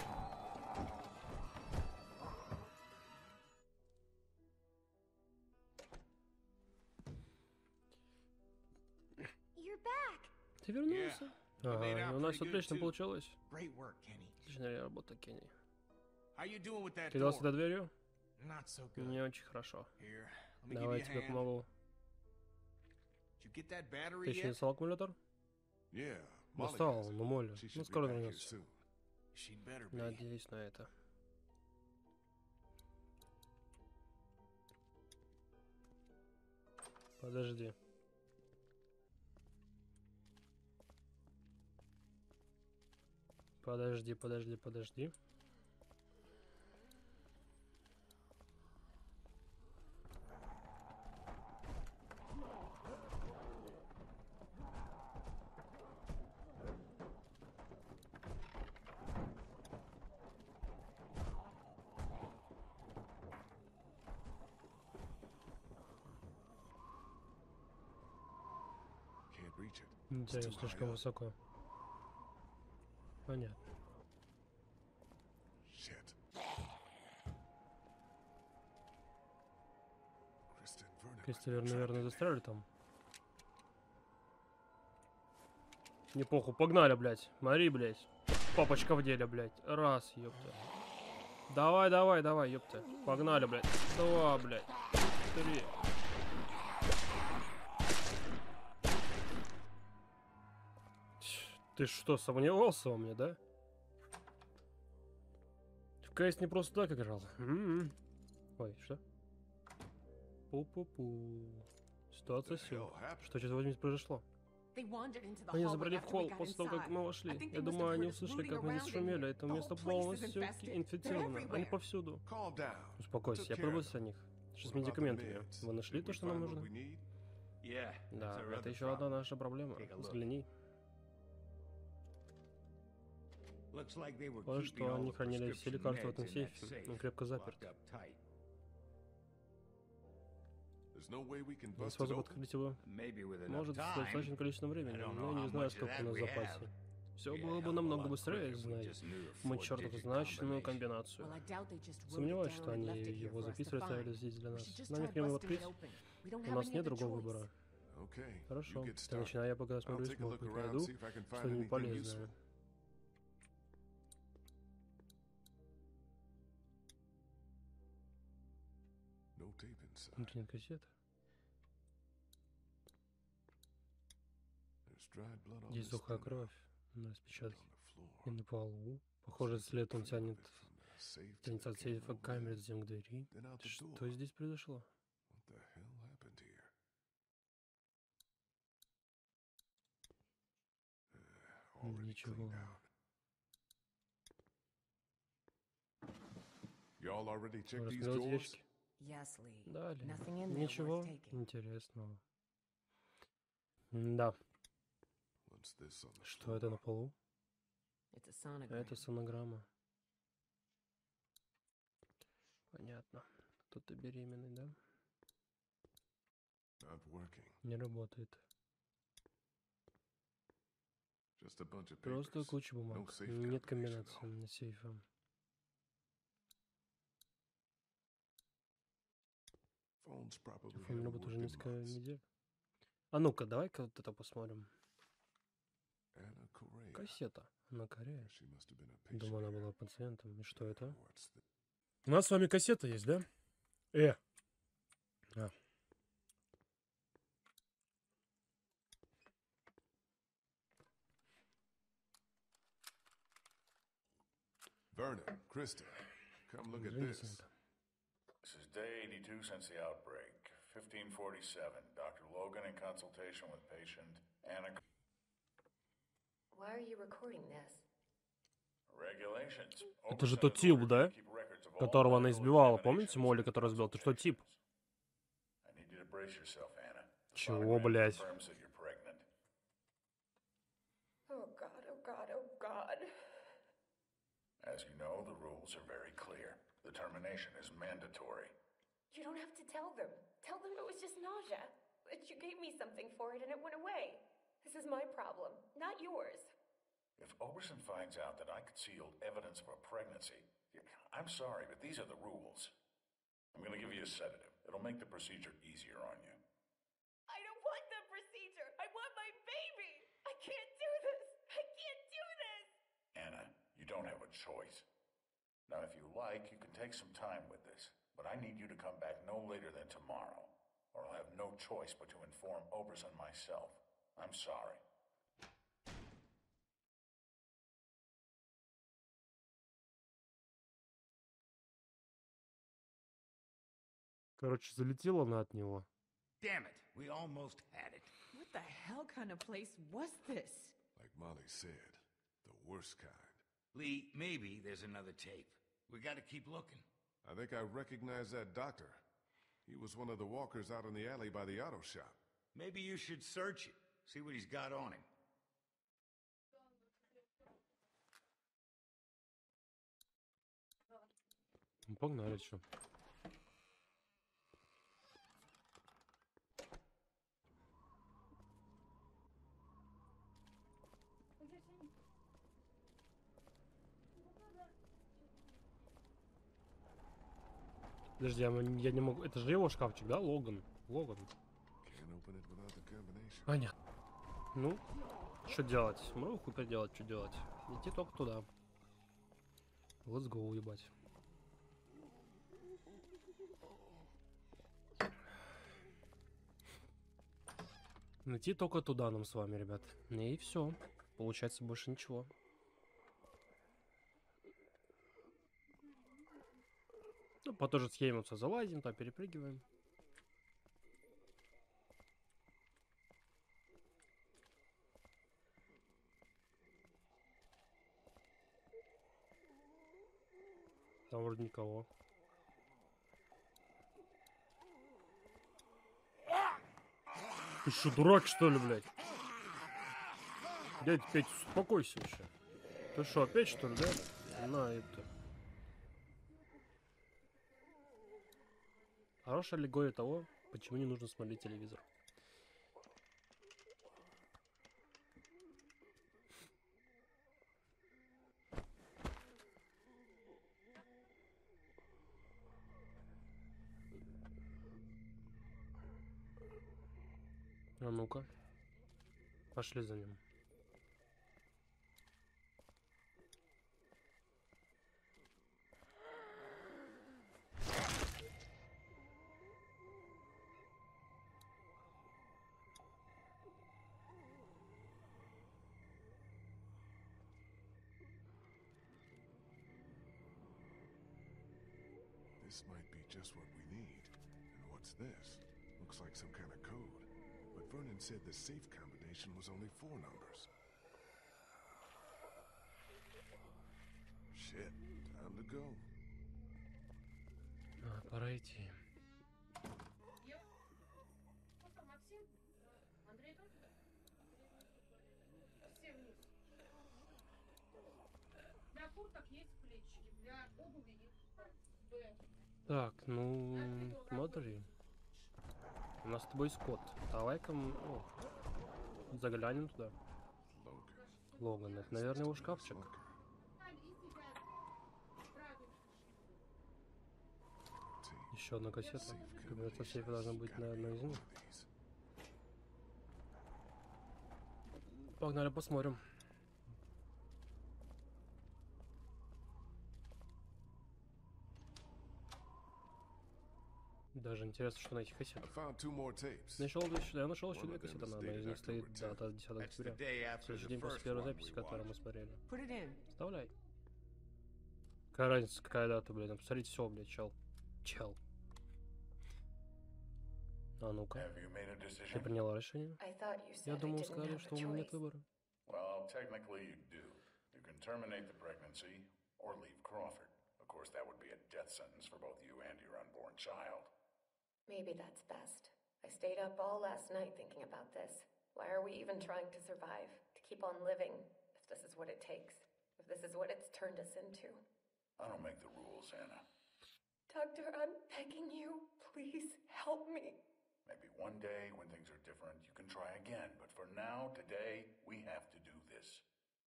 You're back. Ты вернулся? Yeah. made Ага, out у нас pretty good, отлично too. получилось. Great work, Kenny. Отличная работа, Кенни. How you doing with that Ты дал door? сюда дверью? Not so good. Не очень хорошо. Here, let me Давай give я you a тебе hand. помогу. Did you get that battery Ты еще не yet? достал аккумулятор? Yeah, Molly Достал, has it. ну Молли. She Ну should be скоро back here вернется. soon. She'd better be. Надеюсь на это. Подожди. Подожди. Can't reach it. Нельзя, It's too слишком high up. высоко. Понятно. Shit. Kristen Vernon. Кристофер, наверное, застряли там. Не похуй, погнали, блядь. Мари, блядь. Папочка в деле, блядь. Раз, ёпта. Давай, ёпта. Погнали, блядь. Два, блядь. Три. Ты что, сомневался во мне, да? В КС не просто так играл. Ой, что? Пу-пу-пу. Ситуация сил. Что через 8 произошло? Они забрали в холл после того, как мы вошли. Я думаю, они услышали, как мы здесь шумели. Это место полностью инфицировано. Они повсюду. Calm down. Успокойся, я пробился о них. Что с медикаментами? Вы нашли то, что нам нужно? Yeah. Да, это еще одна наша проблема. Взгляни. Похоже, что они хранили все лекарства в этом сейфе. Он крепко заперт. There's no way we can Есть bust it способ open. открыть его? Может, с достаточным количеством времени, но я не знаю, сколько у нас в запасе. Все было бы намного быстрее, зная мы чертову значную комбинацию. Сомневаюсь, что они его записывали, оставили здесь для нас. Нам их его открыть. У нас нет другого выбора. Okay. Хорошо, You get ты started. начинай, я пока I'll смотрю, take a может look быть, around, найду see if I can find что-нибудь anything полезное. useful. No tape inside. Интернет-кассета. There's dried blood on Здесь this сухая thing кровь на on распечатке. the floor. И на полу. Похоже, след он тянет, Safe to тянется от the сейфа camera к камере, window, затем к двери. then out the Что door. здесь произошло? What the hell happened here? Already Ничего. cleaned out. Y'all already checked these Раскрыл drawers? ящики. Yes, Lee. Далее. Nothing in there Ничего worth taking. интересного. Да. What's this on the Что это на floor? полу? It's a sonogram. Это сонограмма. Понятно. Кто-то беременный, да? Not working. Не работает. Just a bunch of Просто papers. куча No бумаг. safe Нет combination, комбинации though. на сейфа. Phone's probably Телефон haven't работает уже worked in несколько months. недель. А ну-ка, давай-ка вот это посмотрим. Anna Correa. Кассета. На Корее. She must have been a patient Думаю, она here. была пациентом. И что это? What's this? У нас с вами кассета есть, да? А. Vernon, Krista, come look at Извините this. за это. This is day 82 since the outbreak. 1547. Dr. Logan in consultation with patient Anna. Why are you recording this? Regulations. Это же тот тип, да? Которого она избивала. Помните Молли, который сбил? Ты что, тип? I need you to brace yourself, Anna. The Чего, sonogram блядь? confirms that you're pregnant. Oh god, oh god, oh god. As you know, the rules are very clear. The termination is mandatory. You don't have to tell them. Tell them it was just nausea. That you gave me something for it and it went away. This is my problem, not yours. If Oberson finds out that I concealed evidence of a pregnancy, I'm sorry, but these are the rules. I'm going to give you a sedative. It'll make the procedure easier on you. I don't want the procedure. I want my baby. I can't do this. I can't do this. Anna, you don't have a choice. Now, if you like, you can take some time with this, but I need you to come back no later than tomorrow, or I'll have no choice but to inform Oberson myself. I'm sorry. Короче, залетела она от него. Damn it, we almost had it. What the hell kind of place was this? Like Molly said, the worst kind. Lee, maybe there's another tape. We gotta keep looking. I think I recognize that doctor. He was one of the walkers out in the alley by the auto shop. Maybe you should search it, see what he's got on him. Ну, погнали, что. Подожди, я не могу... Это же его шкафчик, да? Логан. Логан. Can't open it without the combination. Понятно. Ну, что делать? Могу хуй поделать, что делать. Идти только туда. Let's go, уебать. Идти только туда нам с вами, ребят. И все. Получается больше ничего. Ну, по той же схеме все залазим, там перепрыгиваем. Там вроде никого. Ты что, дурак, что ли, блядь? Дядь Петь, успокойся еще. Ты что, опять, что ли, да? На это. Хорошая аллегория того, почему не нужно смотреть телевизор. А ну-ка. Пошли за ним. This might be just what we need. And what's this? Looks like some kind of code. But Vernon said the safe combination was only 4 numbers. Shit, time to go. Пора идти. Все вниз. Для курток есть плечики, для обуви есть Б. Так, ну, смотри. У нас с тобой скот. Давай-ка заглянем туда. Логан, это, наверное, его шкафчик. Еще одна кассета. Кажется, в сейфе должна быть на одной из них. Погнали, посмотрим. Даже интересно, что на этих кассетах. Я нашел еще две кассеты, на одной из них стоит дата 10 октября. Следующий день после первой записи, которую мы смотрели. Вставляй. Какая разница, какая дата, блин? Посмотрите, все, блядь, чел. А ну-ка. Ты приняла решение? Я думал, сказали, что у меня нет выбора. Well, technically you do. You can terminate the pregnancy or leave Crawford. Of course, that would be a death sentence for both you and your unborn child. Maybe that's best. I stayed up all last night thinking about this. Why are we even trying to survive? To keep on living, if this is what it takes. If this is what it's turned us into. I don't make the rules, Anna. Doctor, I'm begging you. Please help me. Maybe one day when things are different, you can try again. But for now, today, we have to do this.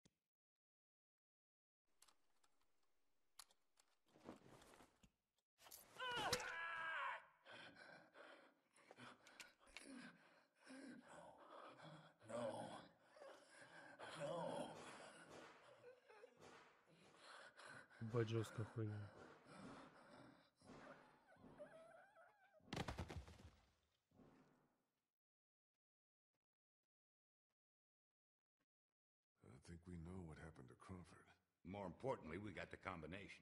Ебать, жесткая хуйня. I think we know what happened to Crawford. More importantly, we got the combination.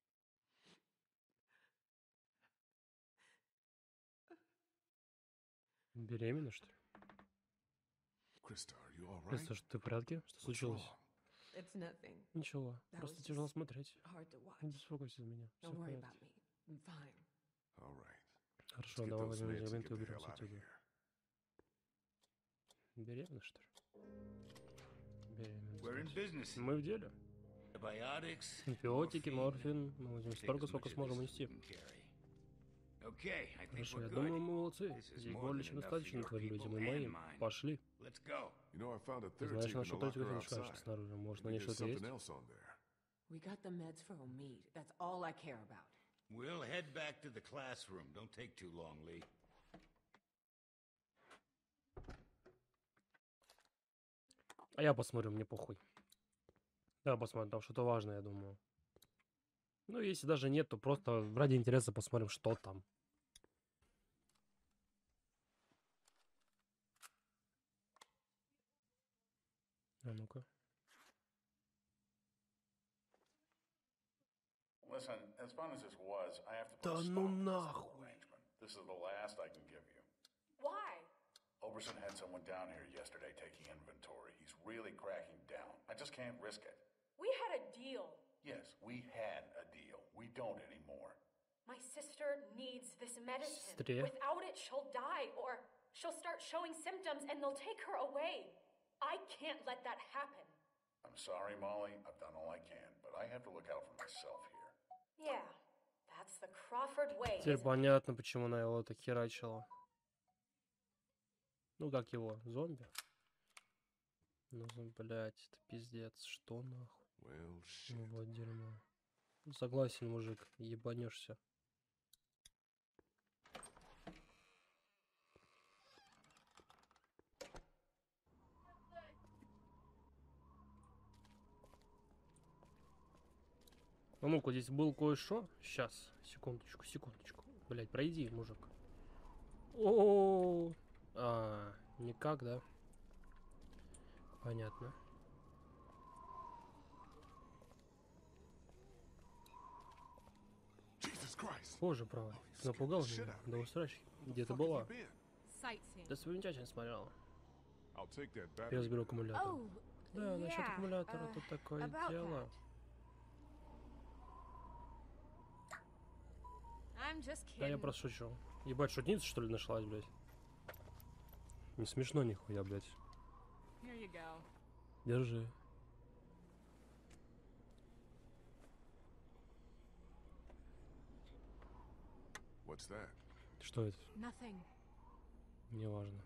Беременна, что ли? Krista, are you all right? Криста, что ты в порядке? Что случилось? It's nothing. Ничего, That просто was тяжело just смотреть. hard to watch. Не беспокойся за меня. Все Don't в worry порядке. about me. I'm fine. All right. Хорошо, Let's get давай those возьмем meds and медикаменты и get the уберемся hell out of отсюда. here. Беременна, что ли? We're in Беременна. business. Мы в деле. Antibiotics, Антибиотики, morphine. морфин. Мы возьмем Take столько, as сколько much of сможем this as унести. we can carry. Okay, I think Хорошо, we're я good. думаю, мы молодцы. This is Здесь more более than чем enough for достаточно your твоим people людям и and моим. mine. Пошли. Let's go. You know, I found a Ты third знаешь, tape in нашел the третью locker книжечку outside. снаружи. Может, на Maybe ней there's что-то есть? something else on there. We got the meds for Omid. That's all I care about. We'll head back to the classroom. Don't take too long, Lee. А я посмотрю, мне похуй. Да, посмотрим, там что-то важное, я думаю. Ну, если даже нет, то просто ради интереса посмотрим, что там. А ну-ка. Listen, as fun as this was, I have to Да put a ну stop to this нахуй. whole arrangement. This is the last I can give you. Why? Oberson had someone down here yesterday taking inventory. He's really cracking down. I just can't risk it. We had a deal. Yes, we had a deal. We don't anymore. My sister needs this medicine. Сестре. Without it, she'll die, or she'll start showing symptoms and they'll take her away. I can't let that happen. I'm sorry, Molly. I've done all I can, but I have to look out for myself here. Yeah, that's the Crawford way. Теперь isn't it? понятно, почему она его так херачила. Ну, как его? Зомби? Ну, блядь, это пиздец. Что нахуй? Well, shit. Ну, вот дерьмо. Согласен, мужик, ебанешься. А ну-ка, здесь был кое-что. Сейчас, секундочку. Блять, пройди, мужик. О, никак, да? Понятно. Jesus Christ. Боже правый, ты напугал меня до усрачки. Где ты была? Sightseeing. Ты внимательно смотрела. I'll take that battery. Я заберу аккумулятор. Oh, Да, насчет yeah, аккумулятора тут такое about дело. I'm just Да, я kidding. просто шучу. Ебать, шутница, что ли, нашлась, блядь? Не смешно нихуя, блядь. Here you go. Держи. What's that? Что это? Nothing. Неважно.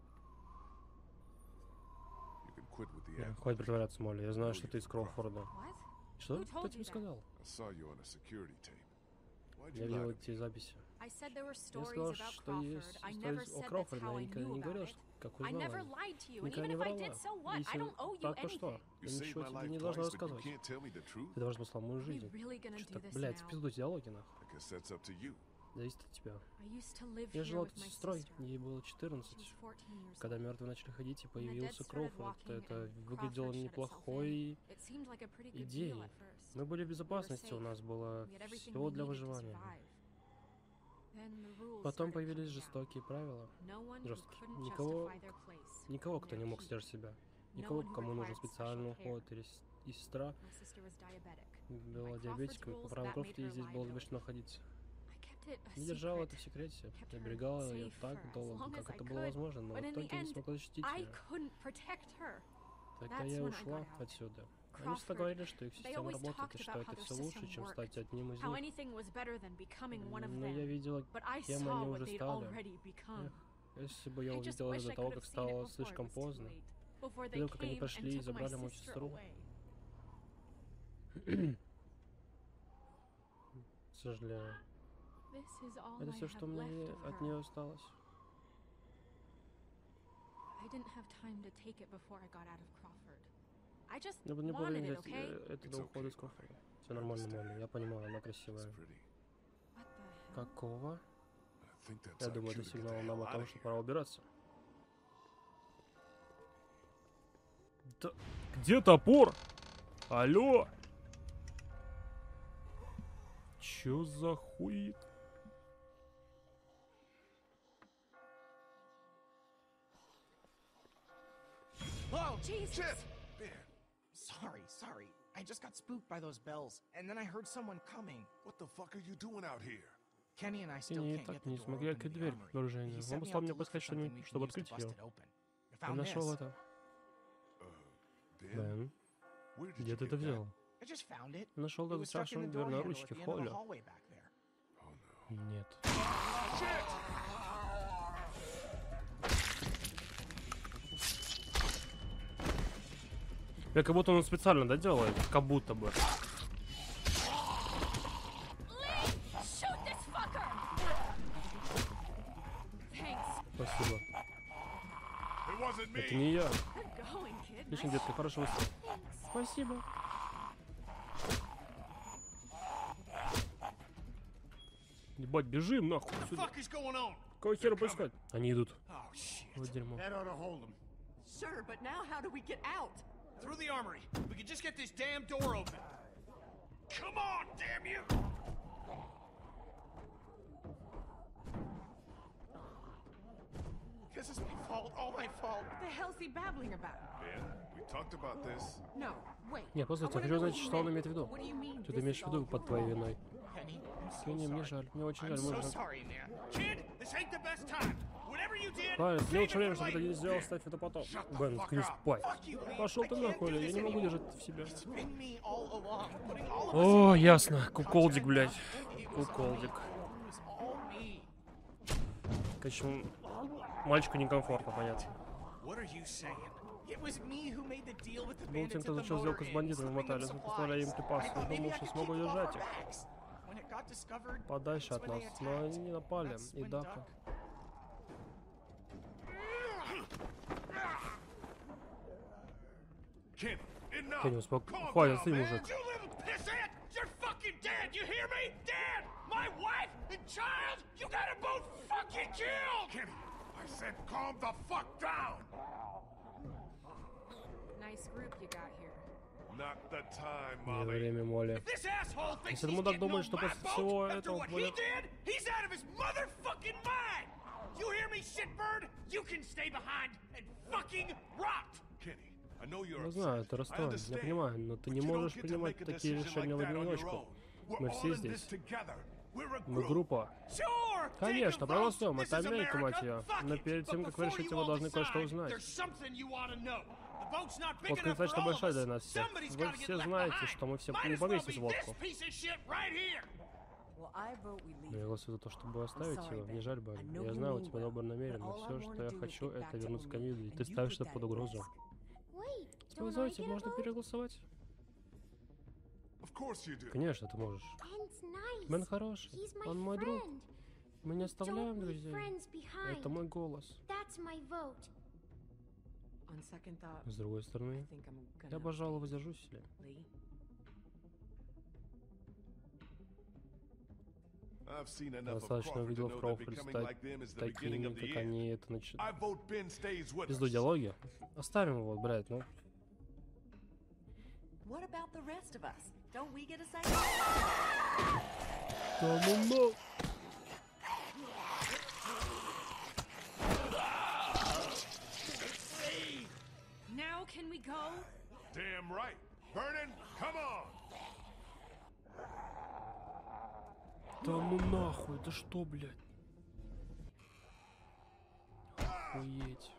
You can quit with the Хватит притворяться, Молли. Я знаю, что ты из Кроуфорда. What? Что? Who Кто told тебе you that? сказал? I saw you on a security tape. Why'd Я you видел lie to эти записи. I said there were Я stories сказал, about что есть Crawford. I истории never о said that's Кроуфорде, how но I я никогда knew не about говорил, it. как I never узнал. lied to you, and Никогда even не if I врала. did, so what? I Если don't owe you так, то что? anything. You Я saved ничего my тебе life не должна twice, but you рассказывать. can't tell me the truth. Ты должен спасла мою Are we жизнь. really gonna do Что-то, this блядь, в now? пизду диалоги, нахуй. I guess that's up to you. Зависит от тебя. I used to live Я here жила with тут с my сестрой, sister. ей было She 14. was 14 years Когда old. мертвые начали ходить и When the появился dead started Кроуфорд, walking это and выглядело Crawford shut неплохой itself in, it seemed like a pretty good идеей. deal at first. Мы были в We were безопасности, у safe. нас было We had everything всего we для needed to выживания. survive. Then the rules Потом started появились coming down. жестокие правила. No one who Жесткие. couldn't Никого, justify their place никого, and кто their не мог keep. сдержать себя. No Никого, one who кому нужен required специальный special care. уход. И сестра My sister was diabetic. была By диабетиком, Crawford's по rules, правилам that Крофта made ей her здесь было liability. запрещено находиться. I kept it a Я держала secret. это в секрете, Kept я her берегала ее safe так for as долго, long как as I это было could, возможно, но в but in the итоге не end, смогла защитить I ее. couldn't protect her. Тогда That's я when I ушла got out. отсюда. Они Crawford, всегда говорили, что их they система always работает, talked и что about это how their все лучше, system чем worked, стать одним из how них. anything was better than becoming one of Но я them. видела, But I кем saw они what уже they'd стали. already become. Если бы я I just увидела wish это до I того, could как have seen it стало before слишком it was too поздно. late. Before they Видел, как они came пошли and и took my забрали мою sister сестру. away. Сожалею. This is all Это I все, have что мне left of от her. нее осталось. I didn't have time to take it before I got out of Crawford. I just Я бы не было wanted времени it, взять okay? это до ухода из Кроуфорда. Все нормально, Молли. Я понимаю, она красивая. What the hell? Какого? I think that's Я our думаю, cue это to get сигнал the нам hell о out том, of что here. пора убираться. Да... Где топор? Алло? Чё за хуй? Whoa! Jesus! Shit! Man, Sorry. I just got spooked by those bells, and then I heard someone coming. what the fuck are you doing out here? Kenny and I still Они can't так get the не door смогли open to открыть the дверь armory. к вооружению. He Он sent me послал out мне to look for поискать something что-нибудь, we can чтобы use to открыть bust ее. it open. I Я found нашел this. это. Ben? Бен, Where did где you ты get это that? взял? I just found it. Нашел It эту was stuck in страшную the дверь door на handle ручке at в the end of the холле. hallway back there. Oh no. Нет. Как будто он специально, да, делает? Как будто бы. Shoot this fucker! Thanks. Спасибо. It wasn't Это me! не я. Good going, kid. Отлично, Nice. детка, хороший выстрел. Спасибо. Ебать, бежим нахуй What the сюда. fuck is going on? Какого хера происходит? Они идут. Oh, shit. Вот дерьмо. That ought to hold them. Sure, but now how do we get out? Through the armory. We can just get this damn door open. Come on, damn you! This is my fault. All my fault. What the hell's he babbling about? Ben, we talked about this. No, wait. Не, просто I я wanna хочу know знать, what you что он meant. имеет в виду. What do you mean Что this ты имеешь is в виду all под your твоей fault? виной? Kenny, I'm so Кенни, мне sorry. жаль, мне очень I'm жаль, so можно... sorry, man. Kid, this ain't the best time. Whatever you did, Правильно, мне save лучше it время, for чтобы ты later. не сделал, ставь это потом. Shut the Бен, fuck заткнись up. спать. Fuck you, man. Пошел I ты can't нахуй, do я this не могу anymore. держать это в себе. It's been me all along, putting all of us О, in ясно. danger. Куколдик, блядь. It was all me. Куколдик. It was all me. Конечно, мальчику некомфортно, понятно. What are you saying? It was me who made the deal with the Был bandits тем, at кто the зачем motor сделку с inn, бандитами в slipping them мотеле, поставляя им supplies. припасы. I thought Я maybe думал, I что could смогу keep them off держать our их backs. When it got discovered, подальше that's от when нас. they Но attacked. они не напали. That's И when Дака. Duck- Kenny, enough! Кенни, Calm хватит, down, ты man. мужик. You little pissant! You're fucking dead! You hear me? Dead! My wife and child! You got them both fucking killed! Kenny, I said calm the fuck down! Nice group you got here. Not the time, Не Molly. время, Молли. If this asshole thinks Если he's мудак getting думает, on что my после boat всего after этого what he будет- did, he's out of his motherfucking mind! You hear me, shitbird? You can stay behind and fucking rot! Kenny, I know you're Я upset. знаю, ты I расстроен, я understand. понимаю, но ты But не you don't можешь get to принимать make a такие decision решения like в that on your одиночку. own. We're Мы all все in this здесь. together. Мы группа. Конечно, проголосуем. Это Америка, мать ее. Но перед тем, как вы решите, вы должны кое-что узнать. Водка достаточно большая для нас всех. Вы все знаете, что мы все не поместимся в водку. Я голосую за то, чтобы оставить его. Мне жаль, Барри. Я знаю, у тебя добрый намерен, но все, что я хочу, это вернуться к Камиле, и ты ставишь это под угрозу. Позвольте, можно переголосовать? Конечно, ты можешь. Бен хороший. Он мой друг. Мы не оставляем друзей. Это мой голос. С другой стороны, я, пожалуй, воздержусь, Ли. Достаточно видел в Кроуфорде стать такими, как они это начинают. Пизду диалоги. Оставим его, блядь, ну. Да ну. Now can we go? Damn right. Vernon, come on. Да ну нахуй, это что, блядь? Охуеть.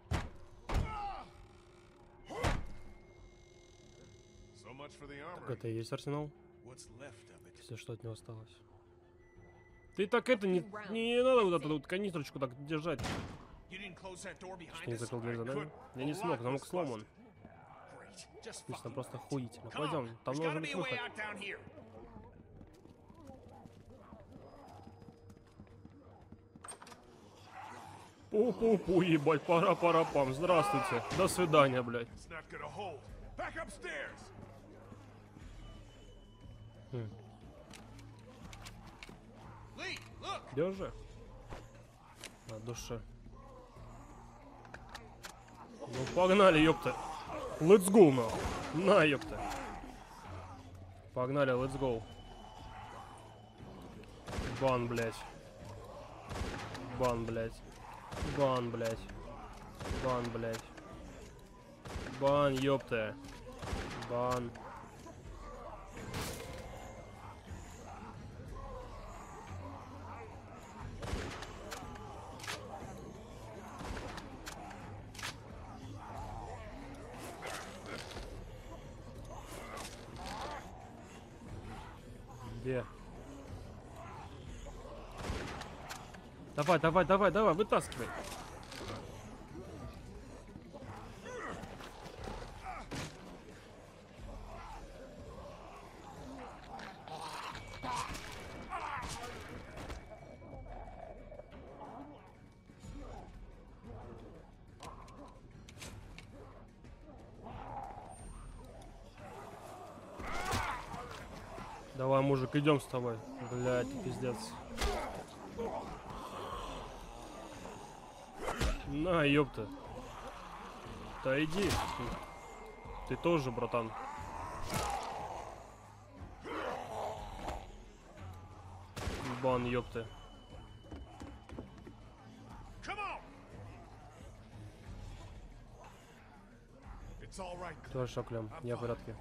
Так это и есть арсенал? Все, что от него осталось. Ты так это не надо вот эту вот канистрочку так держать. Что не закрыл дверь за нами? Я не смог, замок сломан. Отлично, просто охуительно. Пойдем, там должен быть выход. Пу-пу-пу, ебать, пара-пара-пам. Здравствуйте. До свидания, блядь. Держи. От души. Ну погнали, ёпта. Let's go, now. На, ёпта. Погнали, let's go. Бан, блядь. Бан, блядь. Бан, блядь. Бан, блядь. Бан, ёпта. Бан. Где? Давай, давай, давай, давай, вытаскивай. Давай, мужик, идем с тобой. Блядь, пиздец. На, ёпта. Да иди. Ты тоже, братан. Бан, ёпта. Тоже шоклем. Я в порядке.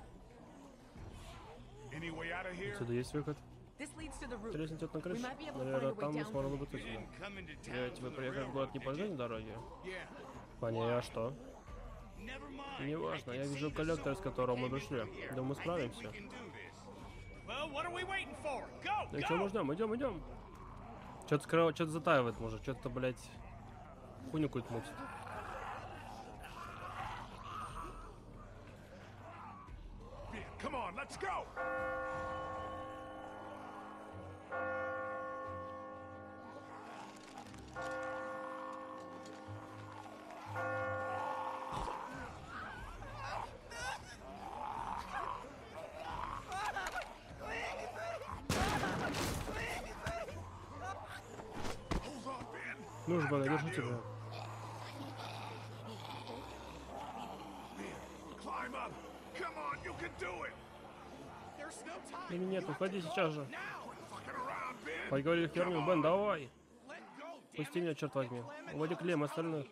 Отсюда есть выход? Треск идет на крышу. Наверное, там мы сможем выбраться отсюда. Я тебе приехал в город не по железной дороге? Понятно, а что? Неважно, я вижу коллектор, с которого мы пришли. Думаю, мы справимся. Ну что, мы ждем, идем. Что-то затаивает, может, что-то, блядь, хуйню какую-то мутит. Come on, let's go! Ну ж, Бен, держу тебя. Времени нет, уходи сейчас же. Поговорили херню, Бен, давай. Пусти меня, черт возьми. Уводи Клем остальных.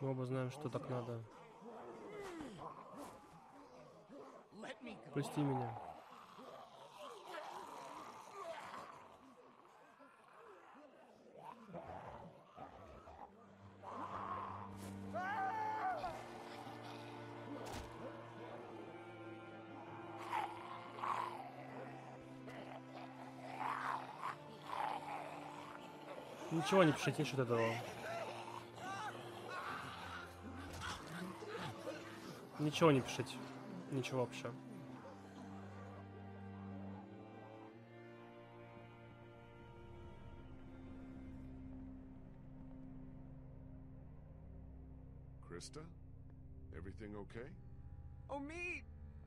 Мы оба знаем, что так надо. Пусти меня. Ничего не пишите насчет этого. Ничего не пишите. Ничего вообще. Krista? Everything okay? Oh, me!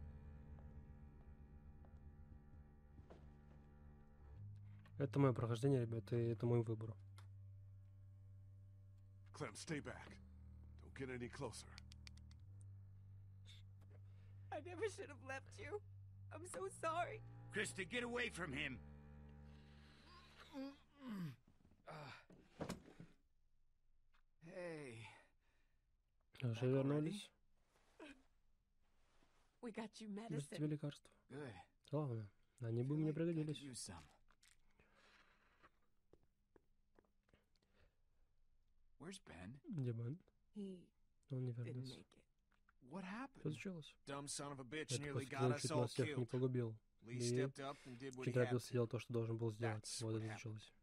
Это мое прохождение, ребята, и это мой выбор. Clem, stay back. Don't get any closer. I never should have left you. I'm so sorry. Krista, get away from him. Hey. Уже вернулись. We got you Без тебе medicine. лекарства. Good. Главное, они бы мне I could пригодились. use some. Where's Ben? Где Бен? He Он не didn't вернулся. make it. What Что happened? случилось? Dumb son of a bitch Это nearly после got он us чуть all нас всех не killed. погубил. Lee И stepped up and did what очень he had торопился, to. сделал то, что должен был сделать. That's Вот what это happened. случилось.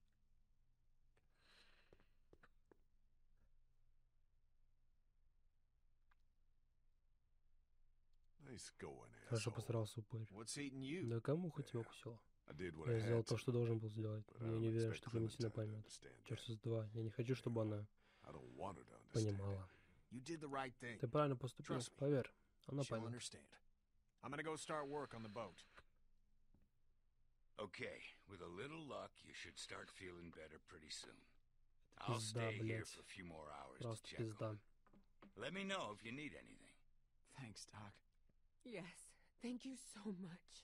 Nice going, Хорошо asshole. постарался упырь. What's eating you? Да кому хоть тебя укусило? I did what I Я сделал had то, to. что должен был сделать. But I Но я don't не уверен, expect что Клементина Clementine to поймет. understand Черт that. с два. Я не хочу, чтобы она I don't want her to understand it. понимала. You did the right thing. Ты правильно поступил. Trust me. Поверь, она She'll поймет. understand. I'm gonna go start work on the boat. Okay, with a little luck, you should start feeling better pretty soon. I'll Пизда, stay here блядь. for a few more hours to Просто check пизда. on. Let me know if you need anything. Thanks, Doc. Yes, thank you so much.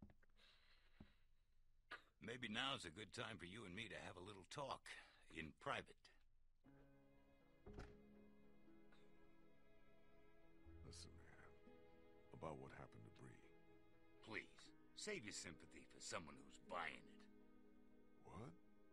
Maybe now's a good time for you and me to have a little talk in private. Listen, man. About what happened to Bree. Please, save your sympathy for someone who's buying it. What?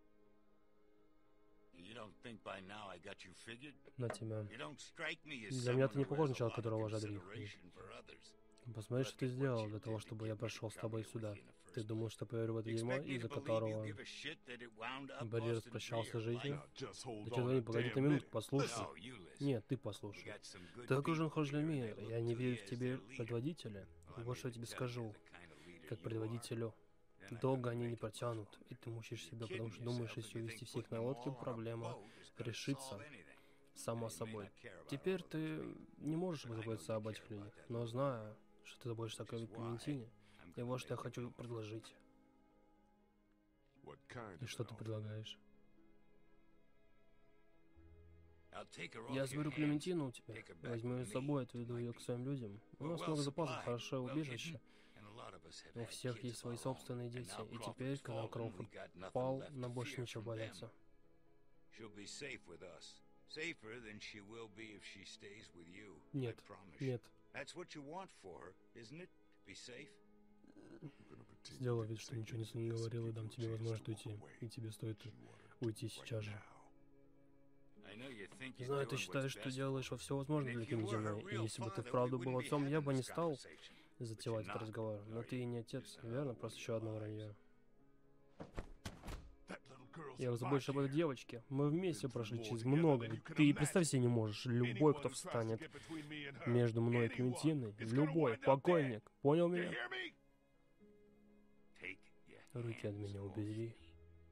You don't think by now I got you figured? На тебя. You don't strike me as Для меня someone ты не who похож на has a человека, lot of которого уважает других. consideration for others. Посмотри, что ты сделал для того, чтобы я пришел с тобой сюда. Ты думал, что поверю в это дерьмо, из-за которого Барри распрощался с жизнью? Now, just hold Да on a что, погоди damn ты минутку, minute. послушай. No, you listen. Нет, ты We послушай. got some good Ты окружен people хорошими here, and людьми. they Я look не to верю you в as тебе, their leader. предводителя. Well, I'm Вот что я here тебе to tell you скажу. the kind of leader Как you предводителю. are. Then I Долго don't они не think it протянут, was и ты мучаешь себя, You're потому kidding что думаешь, yourself если if you увести think всех putting на them лодке, all on a проблема boat is gonna решится solve anything. сама Now, you may собой. not care about Теперь all of ты us, не можешь but I know позаботиться you об care этих about людях, that но little знаю, что ты заботишься о which is why Клементине, I'm и gonna вот что я make you хочу an offer. предложить. What kind И of что an ты offer? предлагаешь? I'll take her off Я your заберу hands, Клементину у тебя, take her back возьму with ее с me. собой, отведу Might ее be. к своим людям. У We're нас well много запасов, supplied, хорошее well убежище. hidden, and a lot of us have У had всех kids есть of свои our own. собственные And дети, now и Crawford's теперь, когда fallen, Кроуфорд we got nothing пал, left нам to больше fear нечего from бояться. them. She'll be safe with us. Safer than she will be if she stays with you. Нет, I promise you. нет. That's what you want for her, isn't it? To be safe? I'm gonna pretend Сделай you вид, didn't что say ничего не any of this and говорил, и give дам you a тебе chance возможность to walk уйти. away. И тебе стоит But you wanted to уйти right сейчас же. now. I know you think you're Знаю, ты doing считаешь, what's что best делаешь for her. все возможное And для if you were her Клементины, и real если бы ты father, we вправду был wouldn't be отцом, я having бы не this стал conversation. затевать But этот you're not, разговор. Но are ты и не отец, верно? Просто еще одно вранье. That little girl's Я in my забочусь об этой care. девочке. Мы вместе Been through прошли more через together много. than you can Ты и imagine. представить себе не можешь. Любой, Anyone кто who tries to встанет get between me and her, между мной и anyone, Клементиной, is gonna любой wind up dead. покойник, понял You меня? hear me? Take your Руки от hands меня off убери. me.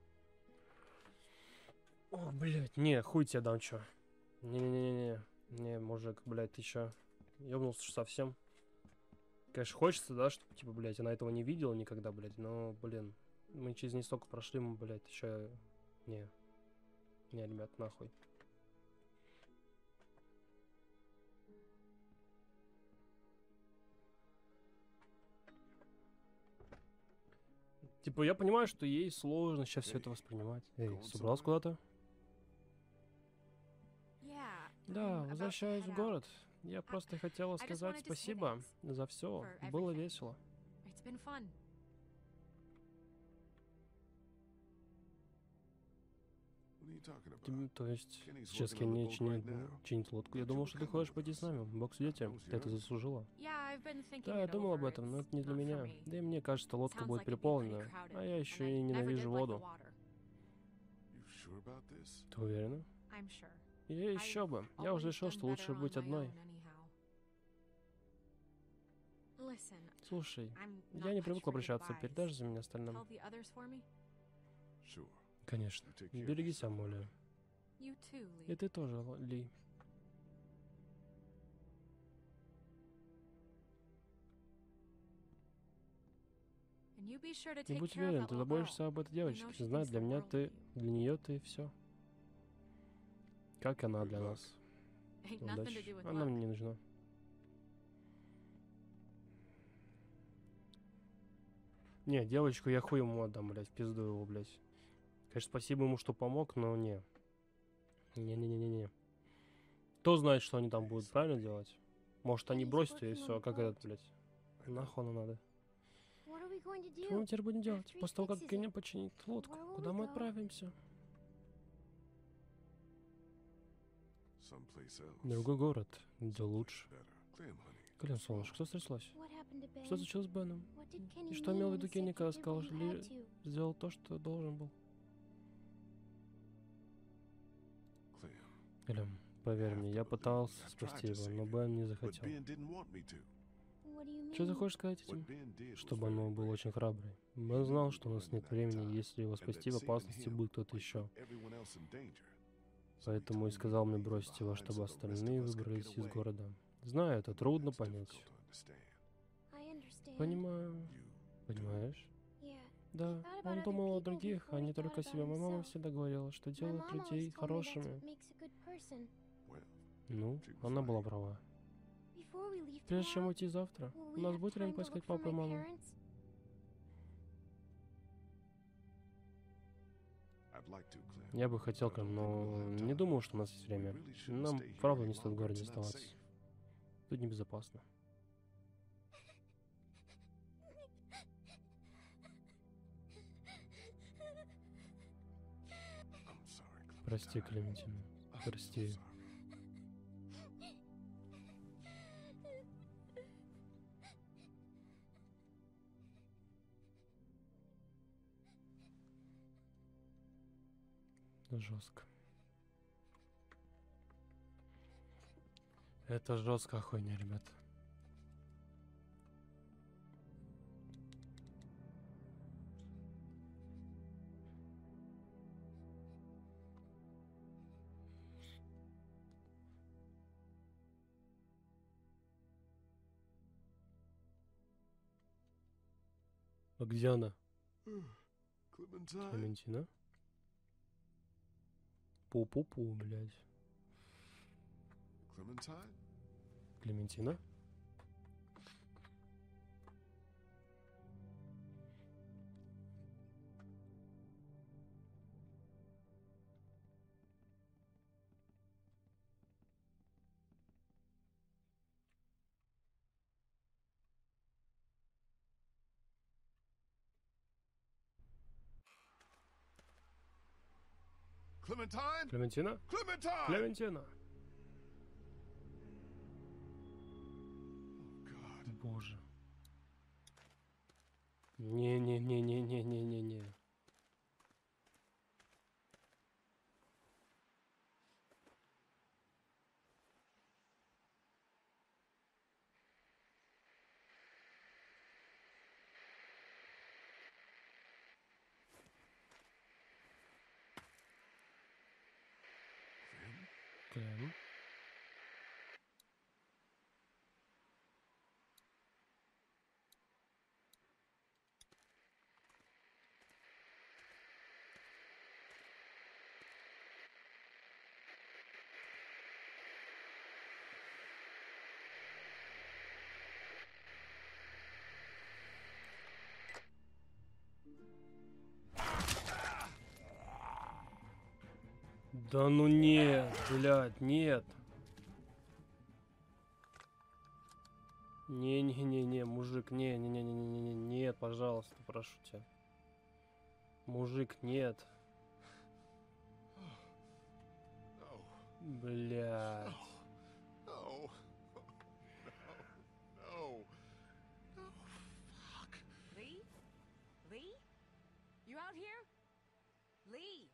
О, блядь, не, хуй тебе дам, чё. Не-не-не-не, не, мужик, блядь, ты чё, ёбнулся что совсем? Конечно, хочется, да, что, типа, блядь, она этого не видела никогда, блядь, но, блин, мы через нее столько прошли, мы, блядь, еще, не, ребят, нахуй. Типа, я понимаю, что ей сложно сейчас все это воспринимать. Эй, собрался куда-то? Yeah, Да, возвращаюсь в город. Я просто хотела сказать спасибо за все. Было весело. It's been fun. What are you talking about? То есть, Kenny's сейчас working on the Кенни boat right now. чинит лодку. Я думал, что ты хочешь пойти с нами. Бог свидетель, ты это заслужила. Yeah, I've been thinking Да, я it думал об over. этом, но It's это не для not for меня. me. Да и мне кажется, лодка Sounds будет like it'd be pretty переполнена. crowded, А я еще and I и never ненавижу did like the воду. water. You sure about this? Ты уверена? I'm sure. И еще бы. Я уже решил, что лучше быть одной. Listen, Слушай, I'm я not не much привык for обращаться. goodbyes. Передашь за меня остальным? Tell the others for me? Sure. Конечно. You take care of Берегись, yourself. Амулия. You too, И Lee. ты тоже, Ли. And you be sure to И take будь care of уверен, that ты little заботишься girl. об этой You девочке. know she Знай, thinks для the меня world ты, of you. для нее ты все. Как она для нас. Ain't nothing to Удачи. do with Она luck. мне не нужна. Не, девочку я хуй ему отдам, блядь, в пизду его, блядь. Конечно, спасибо ему, что помог, но не. Не-не-не-не-не. Кто знает, что они там будут правильно делать? Может, они бросят ее и все, как этот, блядь. Нахуй она надо. Что мы теперь будем делать? После того, как Кенни починит лодку, куда мы отправимся? Someplace else. Другой город, где лучше. Better. Clem, honey. Клем, солнышко, что стряслось? Что случилось с Беном? И что имел в виду Кенни, когда сказал, что Ли сделал то, что должен был? Clem. Клем, поверь мне, я пытался спасти его, но Бен не But захотел. Ben didn't want me to. Что ты хочешь сказать What этим? Ben did was Чтобы very он был brave. очень храбрый. Бен знал, что у нас нет времени, и если его And that спасти в saving опасности him будет кто-то might еще. put everyone else in danger. So he Поэтому и told me сказал to мне leave him бросить его, behind чтобы so the rest of остальные us could выбрались get из away. города. Знаю, это трудно That's понять. difficult to understand. Понимаю. You Понимаешь? Да, он думал о других, а не только о себе. Моя мама всегда говорила, что делает людей хорошими. well, Ну, она была права. Прежде чем уйти завтра, у нас будет время поискать папу и маму. I'd like to, Clem. Я бы хотел, Клем, но не думаю, что у нас есть время. Нам, правда, не стоит в городе оставаться. Тут небезопасно. I'm sorry, Clem. Прости, Клементина. Прости. Жестко. Это жестко хуйня, ребят. А где она? Clementine. Клементина? Пу-пу-пу, блядь. Clementine? Клементина? Clementine? Клементина? Clementine! Клементина! Oh, God. Боже. Не-не-не-не-не-не-не-не. Клем. Да ну нет, блядь, нет. Не-не-не-не, мужик, не-не-не-не-не, нет, пожалуйста, прошу тебя. Мужик, нет. Блядь. No. No. No. Fuck. Lee? Lee? You out here? Lee?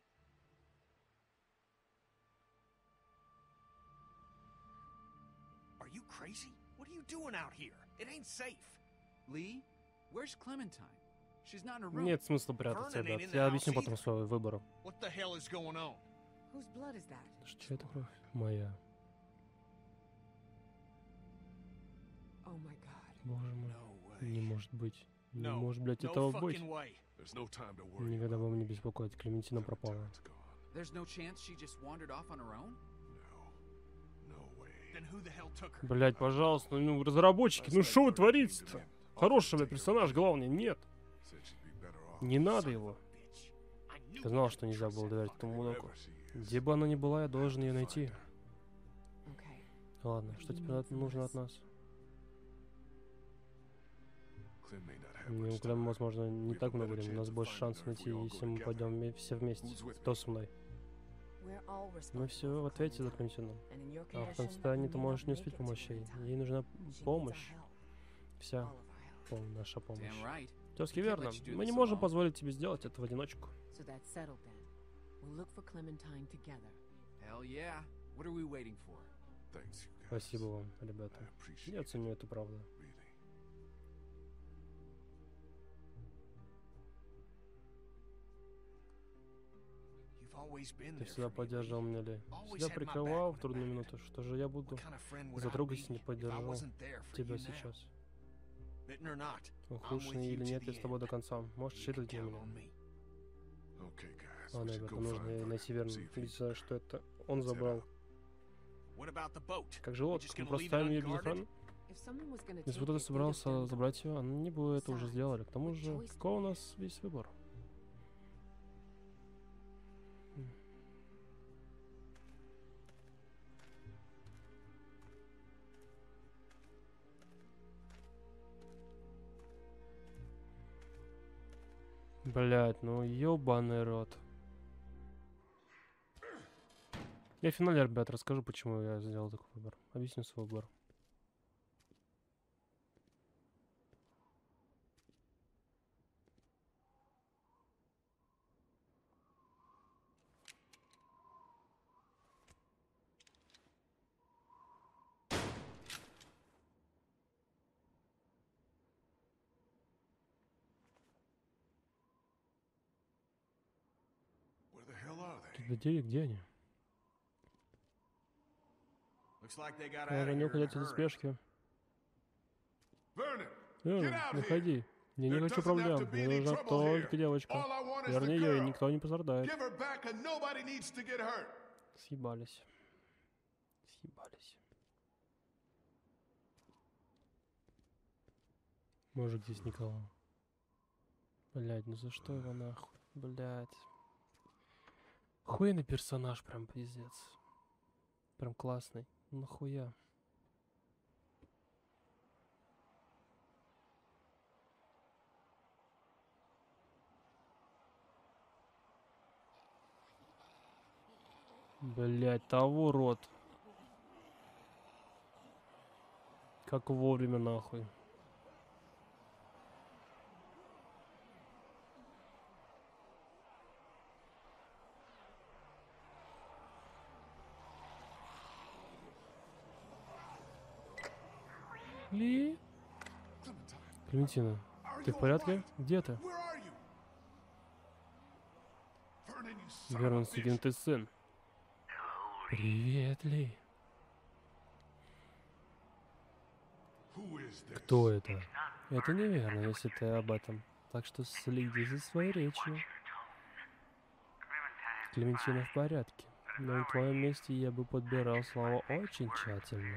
Are you crazy? What are you doing out here? It ain't safe. Lee? Where's Clementine? She's not in her room. Нет смысла прятаться, ребят. Я объясню потом свой выбор. What the hell is going on? Whose blood is that? Что это кровь? Моя. Oh my god. Боже мой. Не может быть. Не No. может, блядь, No этого быть. fucking way. There's no time to worry. Никогда вам не беспокоить. Клементина пропала. There's no chance she just wandered off on her own? Then who the hell took her? Блядь, пожалуйста, ну разработчики, ну что вы творите-то? Хороший, блядь, персонаж, главный, нет. Не надо его. Я знал, что нельзя было доверять этому мудаку. Где бы она ни была, я должен ее найти. Ладно, что теперь нужно от нас? У Клема, возможно, не так много времени. У нас больше шансов найти, если мы пойдем все вместе. Кто со мной? Мы все в ответе за Клементину. А в том состоянии ты можешь не успеть помочь ей. Ей нужна помощь. Вся наша помощь. Тезки, верно. Мы не можем позволить тебе сделать это в одиночку. Спасибо вам, ребята. Я ценю это, правда. Ты всегда поддерживал меня, Ли. Всегда прикрывал в трудную минуту. Что же я буду за другом, если не поддержал тебя сейчас? Ухудшенный или нет, я с тобой до конца. Можешь рассчитывать на меня. Ладно, ребята, нужно найти верно. Видите, что это он забрал. Как же лодка? Мы просто ставим ее без охраны? Если кто-то собрался забрать ее, они бы это уже сделали. К тому же, какой у нас весь выбор? Блять, ну ёбаный рот. Я в финале, ребят, расскажу, почему я сделал такой выбор. Объясню свой выбор. Где они? Они уходят из спешки. Вернон, выходи. Я не хочу проблем. Мне нужна только девочка. Верни ее, и никто не пострадает. Съебались. Съебались. Может, здесь никого. Блядь, ну за что его нахуй? Блядь. Охуенный персонаж, прям пиздец. Прям классный. Нахуя? Блять, того рот. Как вовремя нахуй. Ли? Клементина, ты в порядке? Где ты? Вернон, сукин ты сын. Привет, Ли. Кто это? Это неверно, если ты об этом. Так что следи за своей речью. Клементина в порядке. Но на твоем месте я бы подбирал слова очень тщательно.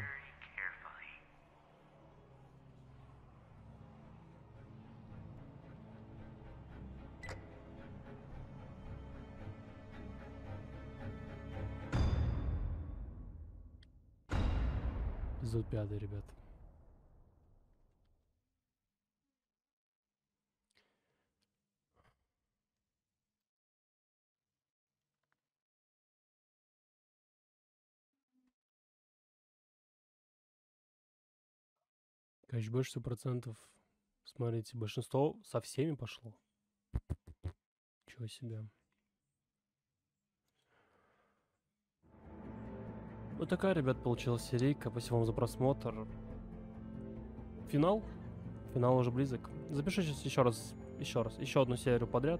Эпизод 5, ребят. Конечно, больше 100%. Смотрите, большинство со всеми пошло. Чего себе. Вот такая, ребят, получилась серийка. Спасибо вам за просмотр. Финал. Финал уже близок. Запишу сейчас еще одну серию подряд.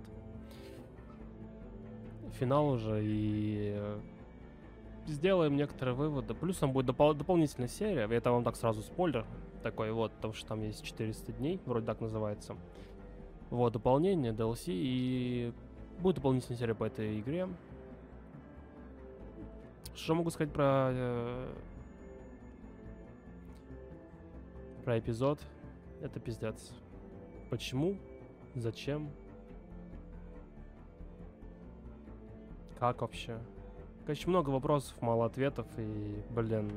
Финал уже и сделаем некоторые выводы. Плюс там будет дополнительная серия. Это вам так сразу спойлер такой вот, потому что там есть 400 дней, вроде так называется. Вот, дополнение, DLC, и будет дополнительная серия по этой игре. Что могу сказать про эпизод? Это пиздец. Почему? Зачем? Как вообще? Короче, много вопросов, мало ответов, и, блин...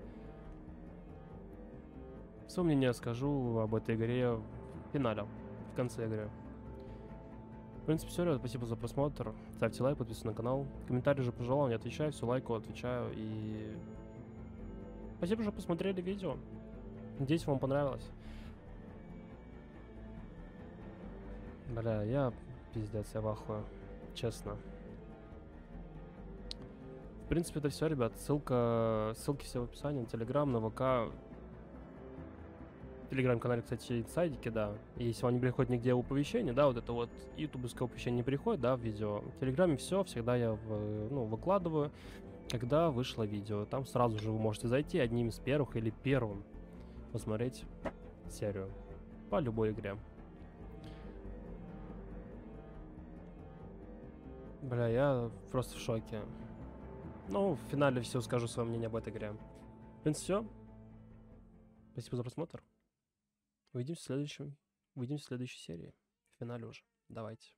Свое мнение скажу об этой игре в финале, в конце игры. В принципе, все, ребят, спасибо за просмотр. Ставьте лайк, подписывайтесь на канал. Комментарии же пожелания отвечаю, все лайку отвечаю. И спасибо, что посмотрели видео. Надеюсь, вам понравилось. Бля, я пиздец, я в ахуе. Честно. В принципе, это все, ребят. Ссылки все в описании. На Телеграм, на ВК. В Телеграм-канале, кстати, инсайдики, да. И если вам не приходит нигде оповещение, да, вот это вот ютубовское оповещение не приходит, да, в видео. В Телеграме все, всегда я выкладываю, когда вышло видео. Там сразу же вы можете зайти одним из первых или первым посмотреть серию по любой игре. Бля, я просто в шоке. Ну, в финале все скажу свое мнение об этой игре. В принципе, все. Спасибо за просмотр. Увидимся в следующей серии. В финале уже. Давайте.